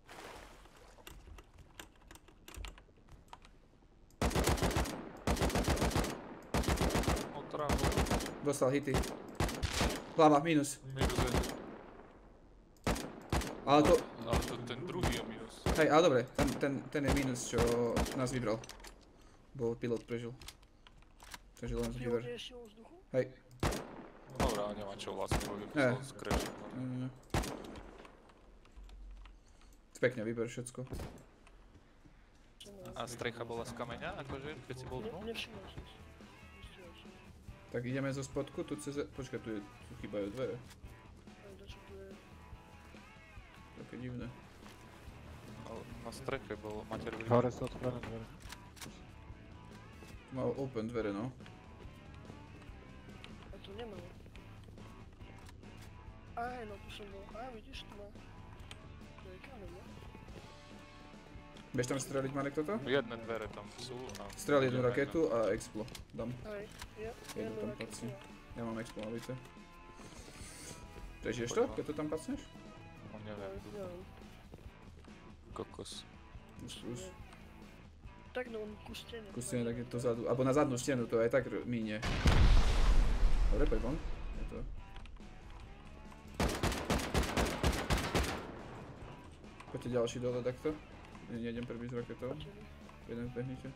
Otrávu. Dostal hity. Hlava, minus. Minus 1. Ale to... Ale to ten druhý je minus. Hej, ale dobre, ten je minus, čo nás vybral. Bo pilot prežil. Takže len Ty ho výver. ešte vo vzduchu? Hej. Dobrá, nemá čo vlastne, budem Ne. musel skrešiť. Pekne, vyber všetko. A strecha bola z kameňa, akože, keď si bol dnu? Nevšimol som si. Nevšimol som. Tak ideme zo spodku, tu cez... Počkaj, tu chýbajú dvere. Aj dačo tu je. Také divné. Na streche bol materový. Hore sú otvorené dvere. Mal open dvere, no. A tu nemalo. Aj, no tu som bol. Á, vidíš, tu má. To je kameň, ne? Budeš tam streliť, Marek, toto? Jedné dvere tam sú a... Strel jednu raketu a explo. Dám. Aj, Jednu tam raketu pací. mám. Ja mám explo nabité. Prežiješ to, keď to tam pacneš? No neviem, Neviem. kokos. Už Tak no, kus steny. kus steny, tak je to zadu. Alebo na zadnú stenu, to aj tak míne. Dobre, poď von. Je to... Poďte ďalší dole takto. Nejdem prvý s raketou. Jeden zbehnite.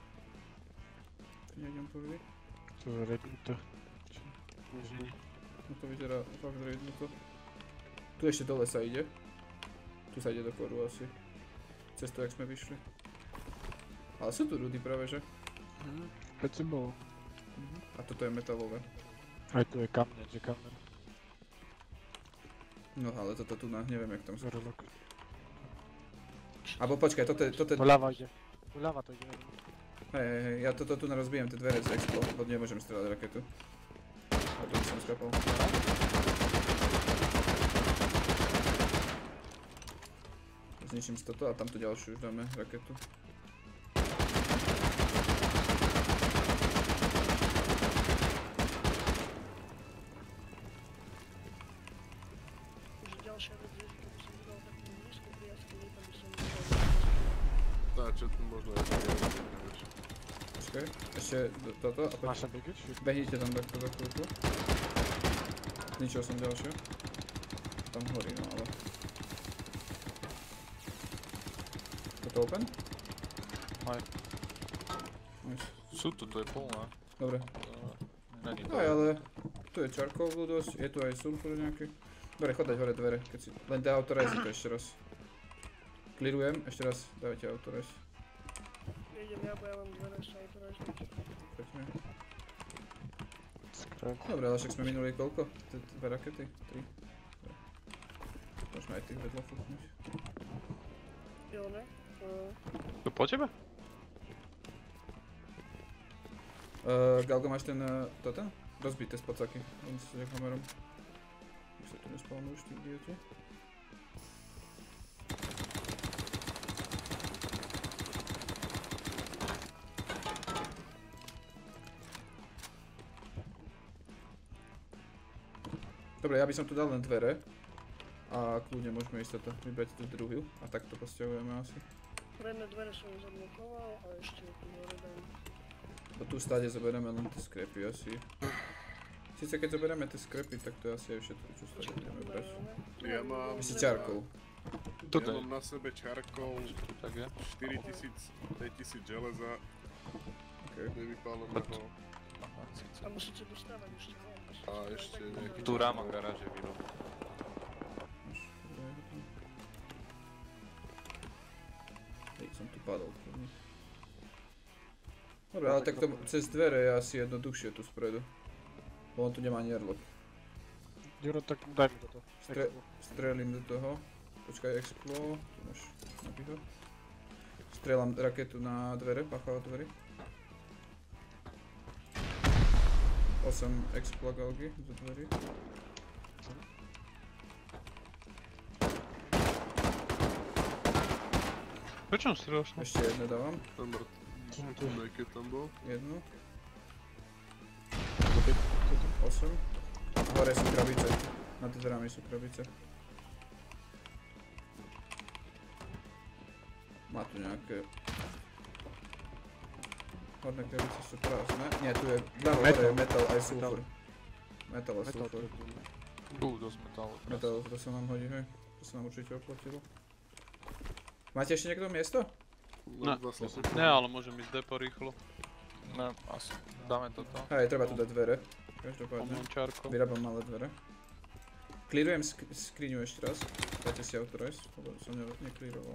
Nejdem prvý. Tu je rednuté. No to vyzerá fakt zrednuto. Tu ešte dole sa ide. Tu sa ide do koru asi. Cez to, jak sme vyšli. Ale sú tu rudy práve, že? Keď som bol. A toto je metalové. Aj tu je kameň, že kameň. No ale toto tu neviem, jak tam sú. Zorelok. Alebo počkaj, toto je... Doľava ide. Doľava to ide. Hej, ja toto tu rozbijem tie dvere z explo, lebo nemôžem strieľať raketu. A tu som skapal. Zničím si toto a tamto ďalšiu už dáme raketu. Už ďalšia vec je, že keby som vydal takú nízku priazku, tam by som Tá, čo tu možno ešte nevieš. Počkaj, ešte toto a poď. Máš tam bygať? Behnite tam takto za chvíľku. Zničil som ďalšiu. Tam horí, no ale... Toto open? Aj. Nice. Sú tu, to je plná. Dobre. Není to. Aj, ale tu je čarkov dosť, je tu aj sulfur nejaký. Dobre, chod dať hore dvere, keď si... Len daj autorez to ešte raz. Clearujem, ešte raz dajte autorez. idem ja, bo ja mám 12 aj teraz. Pekne. Dobre, ale však sme minuli koľko? Dve rakety? 3? Môžeme aj tých vedľa fúknuť. Jo, ne? To po tebe? Galgo, máš ten, toto? Rozbité spacáky. On si ide kamerom. Už sa tu nespalnú už tí idioti. Dobre, ja by som tu dal len dvere. A kľudne môžeme ísť toto, vybrať tú druhú. A takto posťahujeme asi. Predné dvere som zablokoval a ešte tu hore dám. Bo tu stáde zoberieme len tie skrepy asi. Sice keď zoberieme tie skrepy, tak to je asi aj všetko, čo stáde budeme brať. Ja mám... Myslí čarkou. Ja mám na sebe čarkou Tak je. 4000, 5000 železa. Okay. Nevypáleného. A musíte dostávať ešte. A ešte nejaký... Tu ráma garáže výrobu. Hej, som tu padol. Dobre, ale tak to cez dvere je asi jednoduchšie tu spredu. Bo on tu nemá ani airlock. Juro, tak daj mi toto. Strelím do toho. Počkaj, explo. Tu máš napího. Strelám raketu na dvere, bacha od dverí. 8 explo galgy do dverí. Prečo strieľaš? Ešte jedno dávam. Tam mŕtvy. Keď tam bol. Jednu. 8. Hore sú krabice. Nad dverami sú krabice. Má tu nejaké... Horné krabice sú prázdne. Nie, tu je... Dále hore je metal aj sulfur. Metal a sulfur. Dosť metálu. Metal, to sa nám hodí, hej. To sa nám určite oplatilo. Máte ešte niekto miesto? Ne, ale môžem ísť depo rýchlo. Ne, asi dáme toto. Hej, treba tu dať dvere. Každopádne. Omončárko. Vyrábam malé dvere. Clearujem skriňu ešte raz. Dajte si autorize, lebo som neclearoval.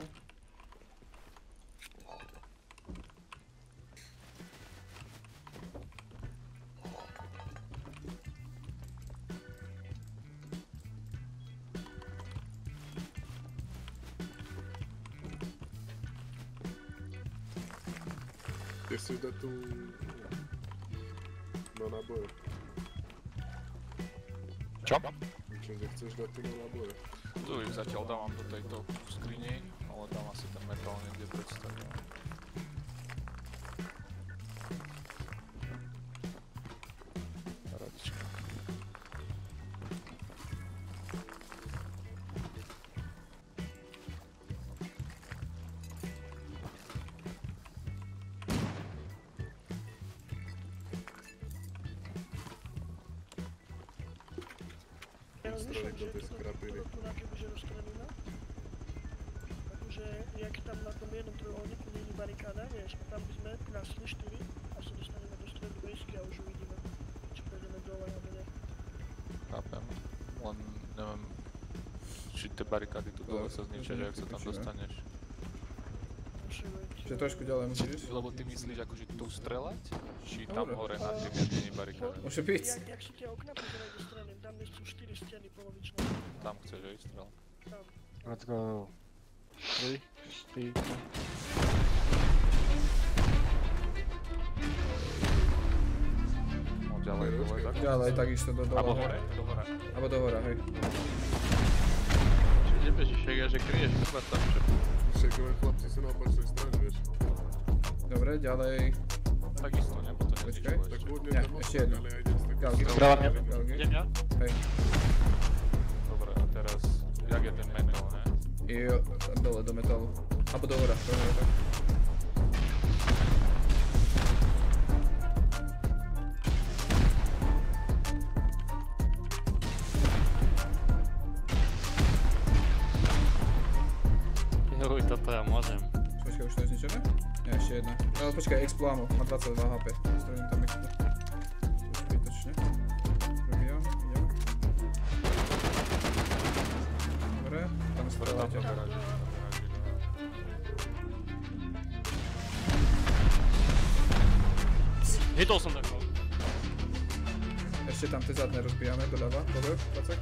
Kde si dať tu... na náboje? Čo? Čiže chceš dať tu na náboje? Tu ich zatiaľ dávam do tejto skrini, ale tam asi ten metál niekde predstavím. Radička. Ja rozmýšľam, že do tej skrapiny. toto tu na kebyže rozstrelíme. Akože, jak tam na tom jednom trojuholníku není barikáda, vieš, a tam by sme našli 4 a sa dostaneme do stredu vejsky a už uvidíme, či pôjdeme dole alebo ne. Chápem, len neviem, či tie barikády tu dole sa zničia, že ak sa tam dostaneš. Čiže trošku ďalej musíš ísť? Lebo ty myslíš akože tu strelať? Či tam hore na tej miestnej barikáde? Môže byť. Jak sú tie okna, pozeraj do strany, tam sú 4 steny polovičné. Tam chceš aj strel. Tam. Let's go. 3, 4... No ďalej dole, tak? Ďalej, takisto do dola. Abo hore, do hora. Abo do hora, hej. Čiže nebežíš, ja že kryješ iba tam, že... Však chlapci sú na opačnej strane, vieš. Dobre, ďalej. Takisto, nebo to Počkaj. nezničilo Tak ešte. hodne Nie, tam ešte jedno. ale ja idem z takého... Galgy. Strela mňa. Galgy. Idem ja? Hej. Dobre, a teraz, jak je ten metal, ne? Jo, dole do metalu. Abo do hora, tak. Juj, toto ja môžem. Počkaj, už to je zničené? Nie, ešte jedna. Ale počkaj, explo ammo, má 22 HP. Strelím tam explo. Už zbytočne. Robijam, idem. Dobre, tam strelajte. Hitol som takto. Ešte tam tie zadné rozbijame, doľava, pozor, Pacek.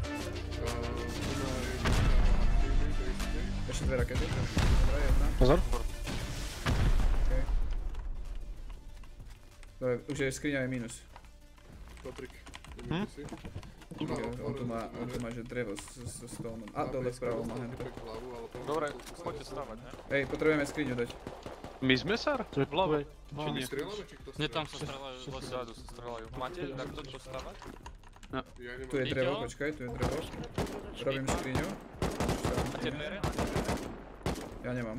Ešte dve rakety. Dobre, jedna. Pozor. Okay. Dobre, už je skriňa je minus. Patrik, nemýli si. On tu má že drevo so stónom. A dole vpravo má hento. Dobre, poďte stávať, ne? Hej, potrebujeme skriňu dať. My sme sár? To je Vľavo? No, Či nie? Strieľame, či kto Nie, strieľa? tam sa strelajú, zadu sa strelajú. Máte takto čo stávať? Ja Tu je nemám. drevo, počkaj, tu je drevo. Robím skriňu. Máte bere? Ja nemám.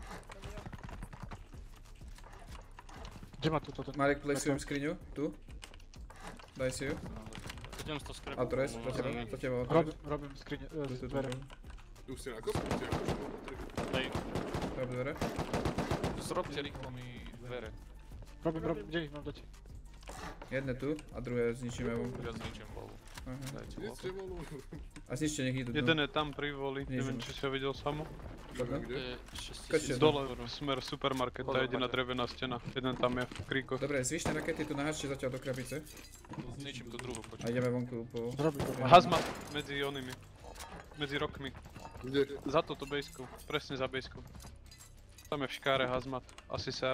Kde má tu toto? Marek, plesujem skriňu, tu. Daj si ju. Idem z toho skrepu. Autorest, po teba autorest. Robím skrine, Tu, dvere. Už ste na kopku, ste ako Patrik. Hej, Rob dvere. Zrobte rýchlo mi dvere. Robím, kde ich mám dať? Jedne tu a druhé zničíme vonku. Ja zničím bolu. Aha. Dajte Nic bolu. nebolo. A zničte, nech idú Jeden dnu. je tam pri voli, neviem či si ho videl samo. Dobre. to je 6000. Skočte. Dole, smer supermarketa, jediná drevená stena. Jeden tam je v kríkoch. Dobre, zvyšné rakety tu naháčte zatiaľ do krabice. Zničím tú druhú, A počkaj. ideme vonku po... Robím. Hazmat medzi onými. Medzi rokmi. Kde? Za toto bejskou. Presne za bejskou. Tam je v škáre hazmat. Asi sár.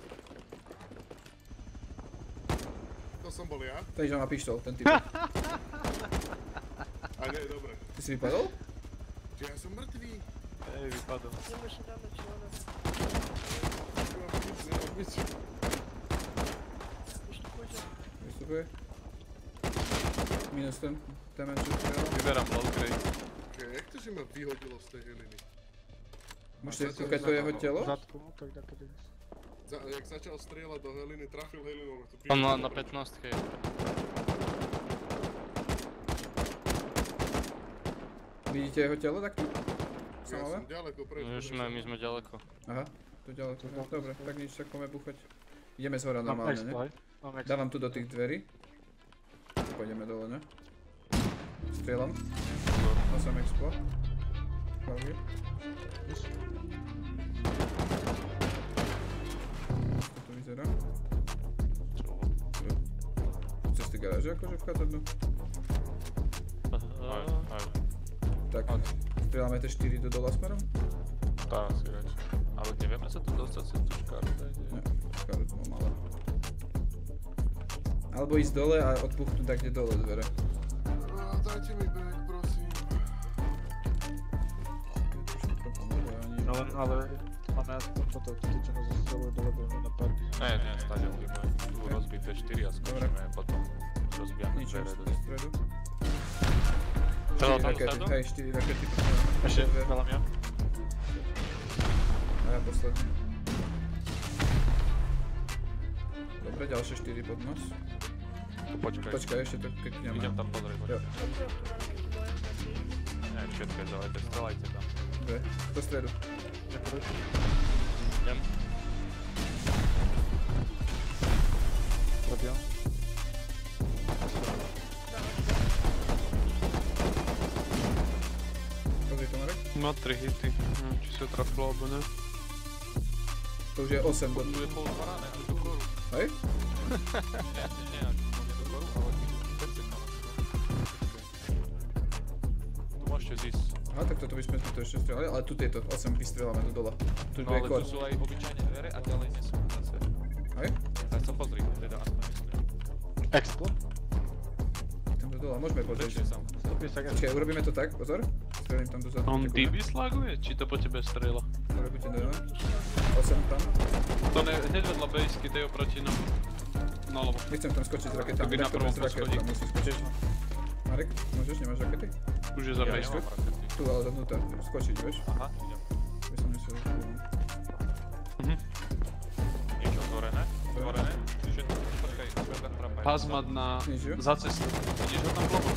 To som bol ja? Ten, že má pištol, ten typ. A nie, dobre. Ty si vypadol? Čiže ja som mŕtvý. Hej, vypadol. Ideme si dáme či ono. Nemám nič. Vystupujte. Vystupuje. Minus ten damage, čo strieľal. Vyberám low grade. Okay, jak to, že ma vyhodilo z tej heliny? Môžete kúkať to jeho telo? Zadku, tak takedy. Jak začal strieľať do heliny, trafil helinu. On má na 15 je. Vidíte jeho telo takto? Ja Samové? som ďaleko preč. My sme ďaleko. Aha, tu ďaleko. Dobre, tak nič, tak poďme búchať. Ideme zhora Mám normálne, expo, ne? hej? Mám expo. Dávam tu do tých dverí. Pôjdeme dole, ne? Strieľam. Dal som expo. Klaudy. Ako to vyzerá? Cez tie garáže akože vchádzať dnu? Aj. Tak, strieľame tie 4 do dola smerom? Tá asi radšej. Ale nevieme sa tu dostať cez tú škáru, Nie, škáru to mám malé. Alebo ísť dole a odpuchnúť tak, kde dole dvere. Dajte mi back, prosím. Ale máme aspoň toto, čo nás zastreluje dole, budeme na pár. Nie, stále budeme tu rozbité 4 a skočíme potom rozbijame Nič, dvere do do stredu. Veľa 4 tam rakety, vzadu? hej, 4 rakety potrebujeme. Ešte Dve. veľa mňa. A ja posledný. Dobre, ďalšie 4 pod nos. Počkaj, Počkaj, ešte to klikneme. idem tam pozrieť, Jo. počkaj. Nie, všetko je zelené, strelajte tam. Dve, do stredu. Idem. Robiam. Pozri to, Marek. Má 3 hity. Neviem, či sa trafilo alebo ne. To už je 8 bod. Tu je pol zvaráne, tu do koru. Hej? Nie, nie do koru, ale 5 sekúnd. Tu môžete zísť. Aha, tak toto by sme tu ešte strieľali, ale tu tieto 8 vystrieľame do dola. Tu No je ale kor. tu sú aj obyčajné dvere a ďalej nie sú zase. Hej? Tak sa pozri, teda aspoň myslím. Expo. Tam do dola, môžeme pozrieť. Prečne sa. 150 Počkaj, urobíme to tak, pozor. Strelím tam dozadu. On Ďakujem. DB slaguje? Či to po tebe strieľa? Dobre, buďte dojme. 8 tam. To ne, hneď vedľa bejsky, tej oproti nám. No lebo. Nechcem tam skočiť s raketami. Keby na Takto prvom bez raket poschodí. tam musí skočiť. Marek, môžeš, nemáš rakety? Už je za Ja bejskou. nemám rakety. Tu, ale dovnútra, skočiť, vieš? Aha, idem. By som nesiel. Niečo otvorené? Otvorené? Všetko, počkaj, svetla trapa. Hazmat na... Nič, jo? za cestu. Vidíš ho tam vľavo?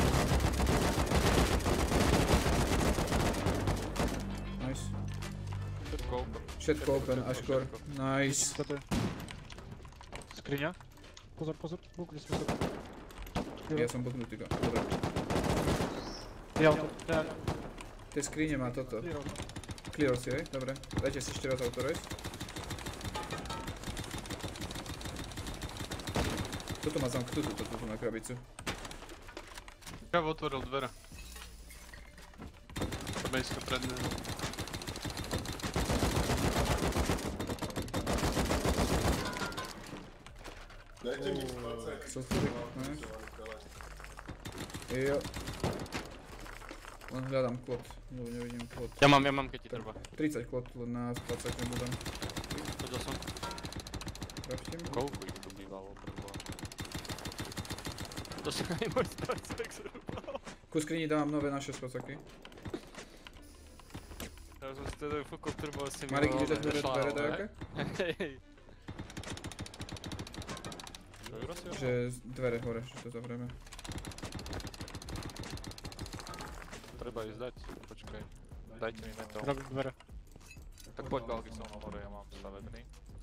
Nice. Všetko open. Všetko open, až kor. Nice. Toto je. Skriňa. Pozor, buk, kde sme sa... Ja som buknutý, dobre. Ja, Tej skrine má toto. Clear si, hej? Dobre. Dajte si ešte raz autorest. Toto má zamknutú, toto na krabicu. Čavo otvoril dvere. Bejsko pred ním. Dajte mi spacek. Co to ne? Jo. Len hľadám kód, lebo nevidím kód. Ja mám, keď ti treba. 30 kód, len na spacek nebudem. Chodil som. Trafím. Koľko ich tu bývalo preboha? To si aj môj spacek zrúbal. Ku skrini dávam nové naše spacaky. Ja som si teda fúkol turbo asi mi Marek, ideš dať dvere dajake? Hej. Že dvere hore, že to zavrieme. Treba ísť dať, počkaj. Dajte mi metal. Robím dvere. Tak poď Galgy so mnou hore, ja mám stavebný.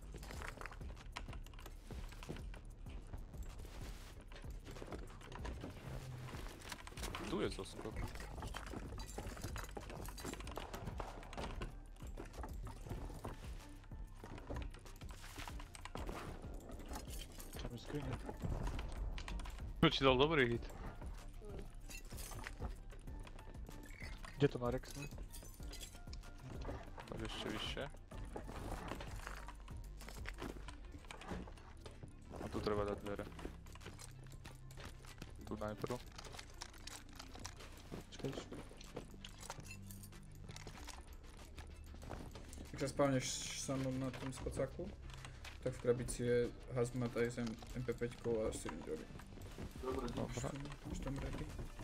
Tu je zoskok. Tam je skriňa. No ti dal dobrý hit. Kde to Marek sme? Tak ešte vyššie. A tu treba dať dvere. Tu najprv. Čakaj. Keď sa spavneš sa mnou na tom spacáku, tak v krabici je hazmat aj s MP5 a cylindery. Dobre, Dobre. Máš tam ready?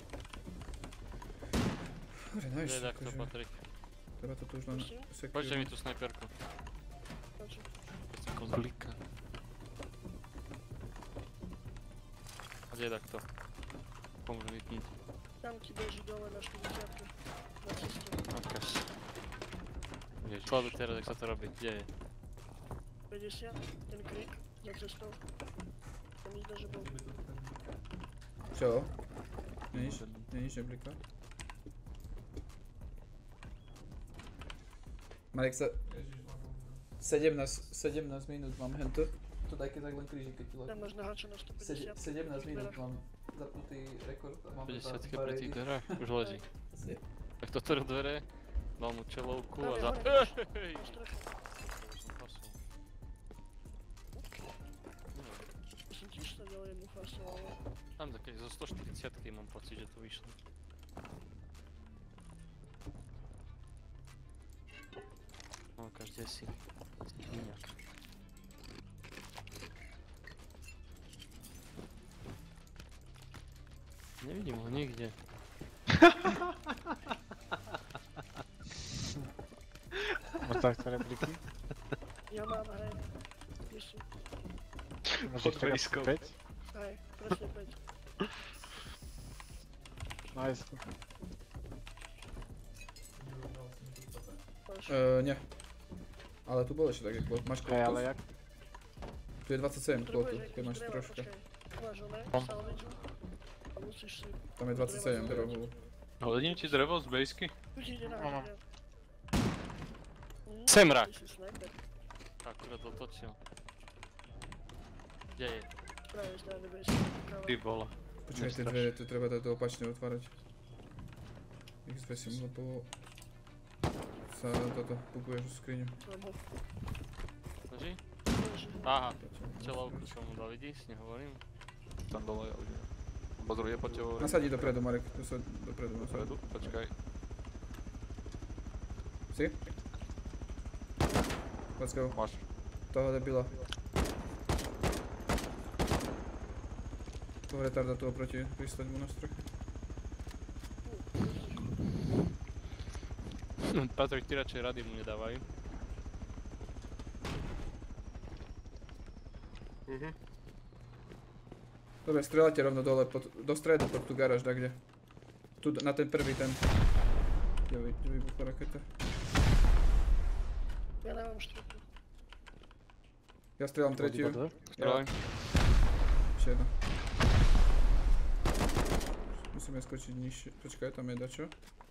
Dobre, nice. Kde takto, Patrik? Treba to tu už len Poďte mi sekúru. tú snajperku. Páči. Kozlíka. A kde je takto? Pomôžu vypniť. Tam ti beží dole na 40. Na ceste. Odkaž. Ježiš. Chlapi teraz, jak sa to robí, kde je? 50, ten krik, za cestou. To mi zdá, že bol. Čo? Neníš neblika? Marek sa... 17 minút mám hento. To daj keď tak len kríži, keď ti Tam máš naháčo na 150. 17 minút mám zapnutý rekord a mám 50 pri tých dverách, už leží. Presne. Tak to otvoril dvere, dal mu čelovku Tam a je za... hore, Hej! na streche. To som pasul. To som tiež sa ďalej mu fasoval. Tam také zo 140-ky mám pocit, že to vyšlo. No, každý si. Stíňak. Nevidím ho nikde. Máš takto repliky? Ja mám, hej. Kde sú? Máš Pod ich fejskou. 5? Hej, presne 5. Nice. Máš. Nie. Ale tu bol ešte taký klot. Máš klot? Hej, ale jak? Tu je 27 klotu, Potrebuješ keď máš dreva, troška. počkaj. Máš oné, salviču. A musíš si... Tam je 27 rohu. Hodím ti drevo z bejsky? Tu ti ide na Mám. Semrak! Ty si sniper. Akurát otočil. Kde je? Práve zdá nebesky. Ty vole. Počkaj, tie dvere, tu treba to opačne otvárať. XP si lebo... sa toto buguješ v skriňu. Leží? Aha, čelovku som mu dal, vidíš, nehovorím. Tam dole ja uvidím. Pozor, je po tebe. Nasadí dopredu, Marek. Tu sa dopredu nasadí. Dopredu, počkaj. Si? Let's go. Máš. Toho debila. Toho retarda tu oproti, pristať mu na streche. Patrik, ty radšej rady mu nedávaj. Dobre, strieľate rovno dole, do stredu pod tú garáž, da kde. Tu na ten prvý ten. Kde vybuchla raketa. Ja dávam štvrtú. Ja strieľam tretiu. Stroj. Ešte jedna. Musíme skočiť nižšie. Počkaj, tam je dačo.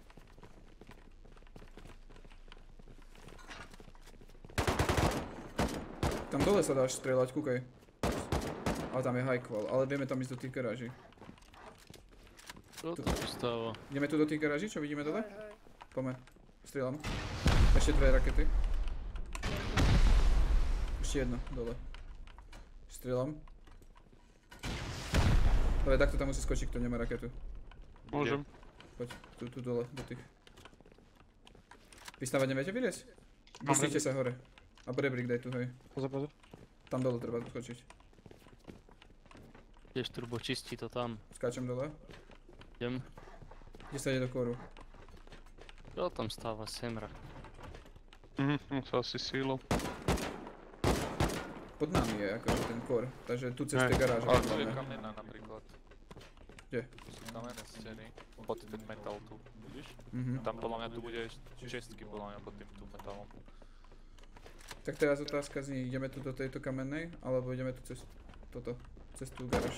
Tam dole sa dáš strieľať, kúkaj. Ale tam je high qual, ale vieme tam ísť do tých garáží. Čo to tu stalo? Ideme tu do tých garáží, čo vidíme dole? Hej. Poďme. Strieľam. Ešte 2 rakety. Ešte jedno, dole. Strieľam. Ale takto tam musí skočiť, kto nemá raketu. Môžem. Poď, tu dole, do tých. Vystávať neviete vyliesť? Vyslíte sa hore. A rebrík daj tu, hej. Pozor. Tam dole treba skočiť. Tiež turbo čistí to tam. Skáčem dole. Idem. Kde sa ide do kóru? Čo tam stáva semra? On sa asi sílil. Pod nami je akože ten kór, takže tu cez tie garáže. Ale tu je kamená napríklad. Kde? Tu sú kamenné steny. Pod ten metal tu. Vidíš? Mhm. Tam podľa mňa tu bude čestky podľa mňa pod týmto metalom. Tak teraz otázka znie, ideme tu do tejto kamennej, alebo ideme tu cez toto, cez tú garáž.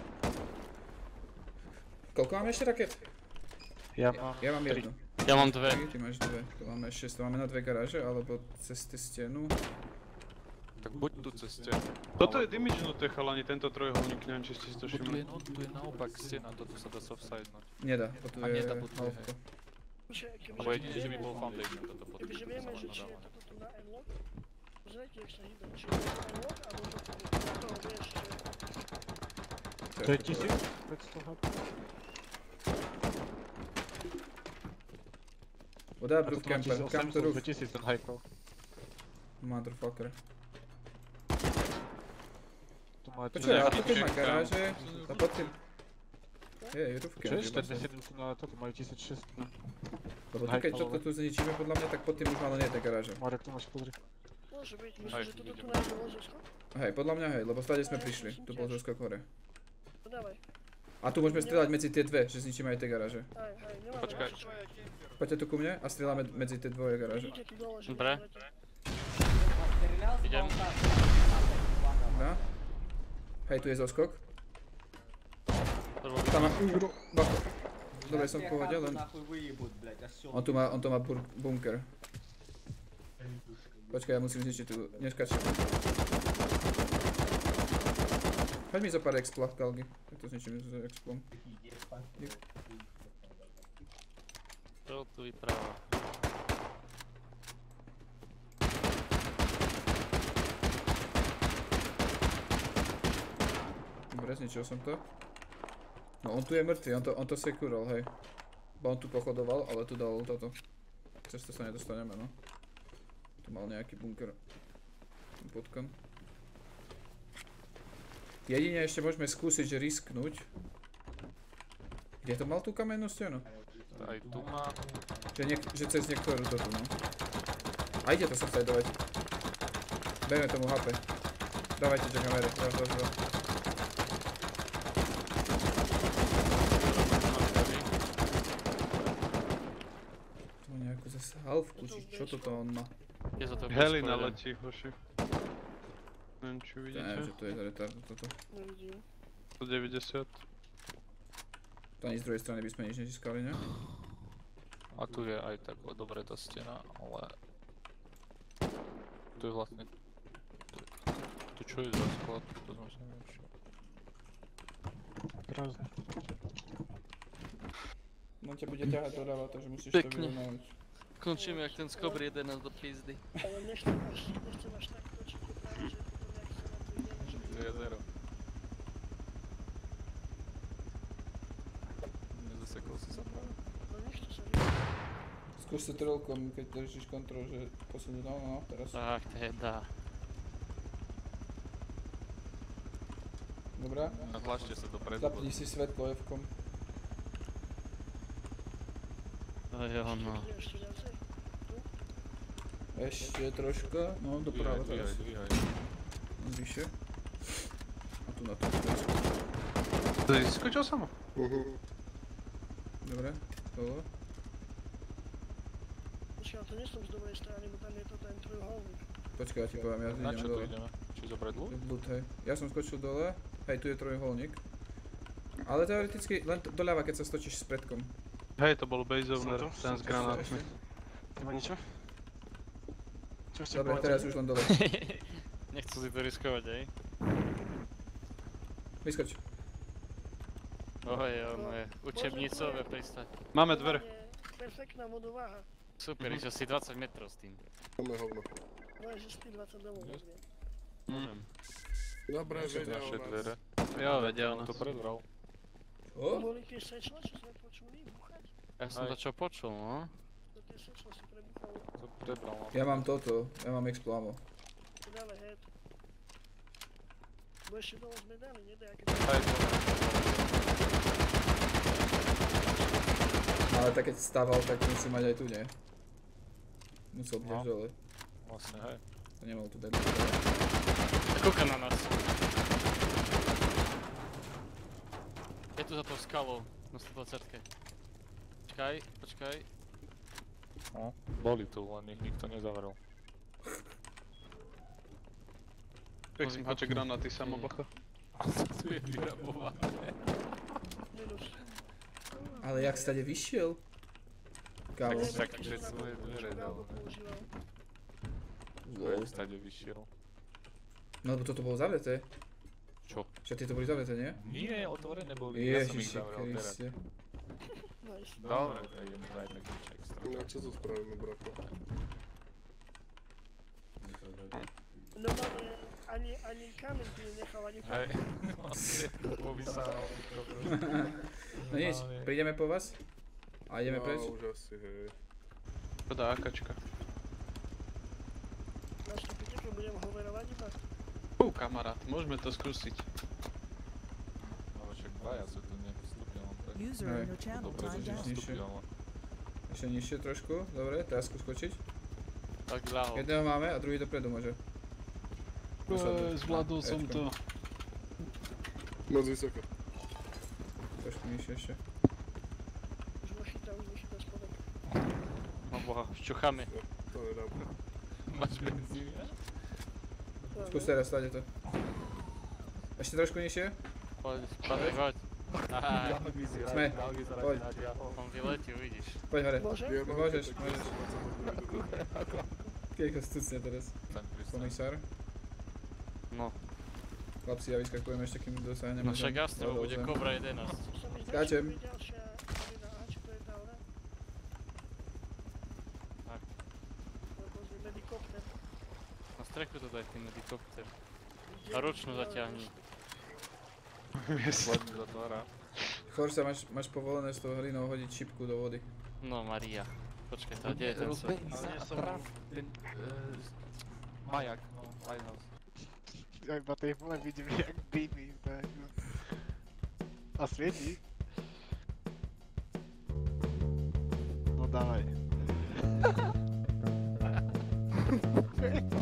Koľko máme ešte raket? Ja mám... Ja mám jednu. Ja mám 2. Ty máš 2, to máme 6, to máme na 2 garáže, alebo cez tú stenu. Tak buď tu cez stenu. Toto je dimižnuté chalani, tento trojuholník, neviem či ste si to Tu je, všimli. no, tu je naopak stena, toto sa dá softsidenúť. Nedá, toto A je nedá, potom je, halfko. Lebo jedine, že by bol foundation toto pod Kebyže tým, vieme, to že sa či je nadáva. toto tu na N-lock, pozrite, jak sa hýba, či je to N-lock, alebo to tu na toho vieš, že... To je 1500 HP. Whatever, camper, come to roof. 2000 ten hype. Motherfucker. Tu máte... Počkaj, a toto má garáže, a pod tým... Jej, roof Čo je? camper. 47 na toto, majú 1600. Lebo tu keď toto tu zničíme podľa mňa, tak pod tým už ale nie je tá garáža. Marek, tu máš pozri. Môže byť, myslím, Hej, že toto tu idem. nájde ložisko. Hej, podľa mňa hej, lebo stade sme prišli, tu bol zoskok hore. No dávaj. A tu môžeme strieľať medzi tie dve, že zničíme aj tie garáže. Hej, nemáme Počkaj. ložisko. Poďte tu ku mne a strieľame medzi tie dvoje garáže. Vidíte tu dole, že... Dobre. Idem. Dobre. Hej, tu je zoskok. Turbo Tam má... Bacho. Dobre, som v pohode, len... On to má bunker. Počkaj, ja musím zničiť tu, neskačem. Hoď mi zo pár expla, kalgy. Tak to zničím s explom. Čo tu vypráva? Dobre, zničil som to. No on tu je mŕtvý, on to sekural, hej. Bo on tu pochodoval, ale tu dal toto. Cez to sa nedostaneme, no. Tu mal nejaký bunker. Potkan. Jedine ešte môžeme skúsiť, že risknúť. Kde to mal tú kamennú stenu? Aj tu má. Že cez niektorú toto, no. A ide to subsidovať. Dajme tomu HP. Dávajte tie kamery, raz. Tu má nejakú zase halfku, či čo toto on má? Je za to Helina letí, hoši. Neviem či Ja neviem, že vidíte. to je za retard toto. Nevidím. 190. To ani z druhej strany by sme nič nezískali, ne? A tu je aj tak dobre tá stena, ale... Tu je vlastne... Tu čo je za sklad? To som sa nevšimol. Prázdne. On ťa bude ťahať doľava, takže musíš Pekne. to vyrovnávať. Končíme jak ten skobr 11 do pizdy. Ale nechcem až tak točiť to práve, že potom jak sa na to ideme, že... Tu je zero. Nezasekol si sa práve. No nič to sa vidí. Skús sa trolkom, keď držíš kontrol, že posunú, no, teraz. Ach, teda. Dobrá? Natlačte sa dopredu. Zapni si svetlo F-kom. To je ono. Kde ešte viacej? Ešte troška, no doprava teraz. Dvíhaj. Vyššie. A tu na to. Skočil som? Dobre, dole. Počkaj, ale to nie som z dobrej strany, bo tam je to ten trojuholník. Počkaj, ja ti poviem, ja Na idem čo tu dole. ideme? Či zobrať ľud? Blud, hej. Ja som skočil dole, hej, tu je trojuholník. Ale teoreticky len doľava, keď sa stočíš s predkom. Hej, to bol base owner, Som tu, ten s granátmi. Nemá ničo? Čo ste Dobre, povedali? teraz už len dole. Nechcú si to riskovať, hej? Vyskoč. Ono je učebnicové prístav. Máme dvere. Perfektná vodováha. Super, išiel si 20 metrov s tým. Máme hovno. Môžeš si 20 domov. Môžem. Dobre, vedia o Naše nás. dvere. Jo, vedia o nás. To predbral. O, Boli tie sečla, čo sme počuli, buchať? Ja som to čo počul, no. To tie sečla si prebuchalo. To predbral. ja mám toto, ja mám explamo. To dále head. Bo ešte dole sme dali, nedajaké. Aj to. Ale tak keď stával, tak musí mať aj tu, nie? Musel byť až No. dole. Vlastne, hej. To nemal tu dať. Kúka na nás. Je tu za tou skalou, na 120-ke. Počkaj. No, boli tu, len ich nikto nezavrel. Pekný háček granáty, samobacha. Tu je vyrabované. Minus. Ale jak stade vyšiel? Kámo. Tak že svoje dvere dal. Používal. Lol. Stade vyšiel. No lebo toto bolo zavreté. Čo? Čo tieto boli zavreté, nie? Nie, otvorené boli. Ja som ich Ježiši zavrel teraz. Kriste. Nice. Dobre, to je daj taký extra. No čo tu spravíme, bracho? No máme, ani kamen tu nenechal, ani Hej, vlastne povysáral to proste. No nič, prídeme po vás? A ideme preč? No, už asi, hej. Podá akačka. Nastúpite, keď budem hoverovať iba. Kamarát, môžeme to skúsiť. No však dvaja sú tu nepostupne, len tak. User Hej. in your channel Dobre, že timed out. vstúpil, ale... Ešte nižšie trošku, dobre, teraz skús skočiť. Tak ľahol. Jedného máme a druhý dopredu môže. Zvládol som to. Moc vysoko. Trošku nižšie ešte. Už ma chytá spodek. No boha, šťuchami. To nedám. Máš benzín, ja? Skús teraz, stade to. Ešte trošku nižšie? Poď, Patrik, hoď. Aha, Sme, poď, on vyletí, uvidíš. poď hore. Môže? Môžeš. Kieko stucne teraz. Ten prístav. Komisár. No, Chlapci, ja vyskakujeme ešte, kým dosahneme. naša gastro bude Cobra 11. Skáčem. Ďalšia arena A, či to je tá ona? Tak. Lebo je medikopter. Na strechu to daj ten helikopter. A ručnú zaťahni. Poď mi zatvára. Chorsa, máš povolené s tou hlinou hodiť šipku do vody. No Maria. Počkaj, tá kde je ten sa? Ten majak, no, lighthouse. Ja iba tej vole vidím, jak dými. A svieti? No dávaj.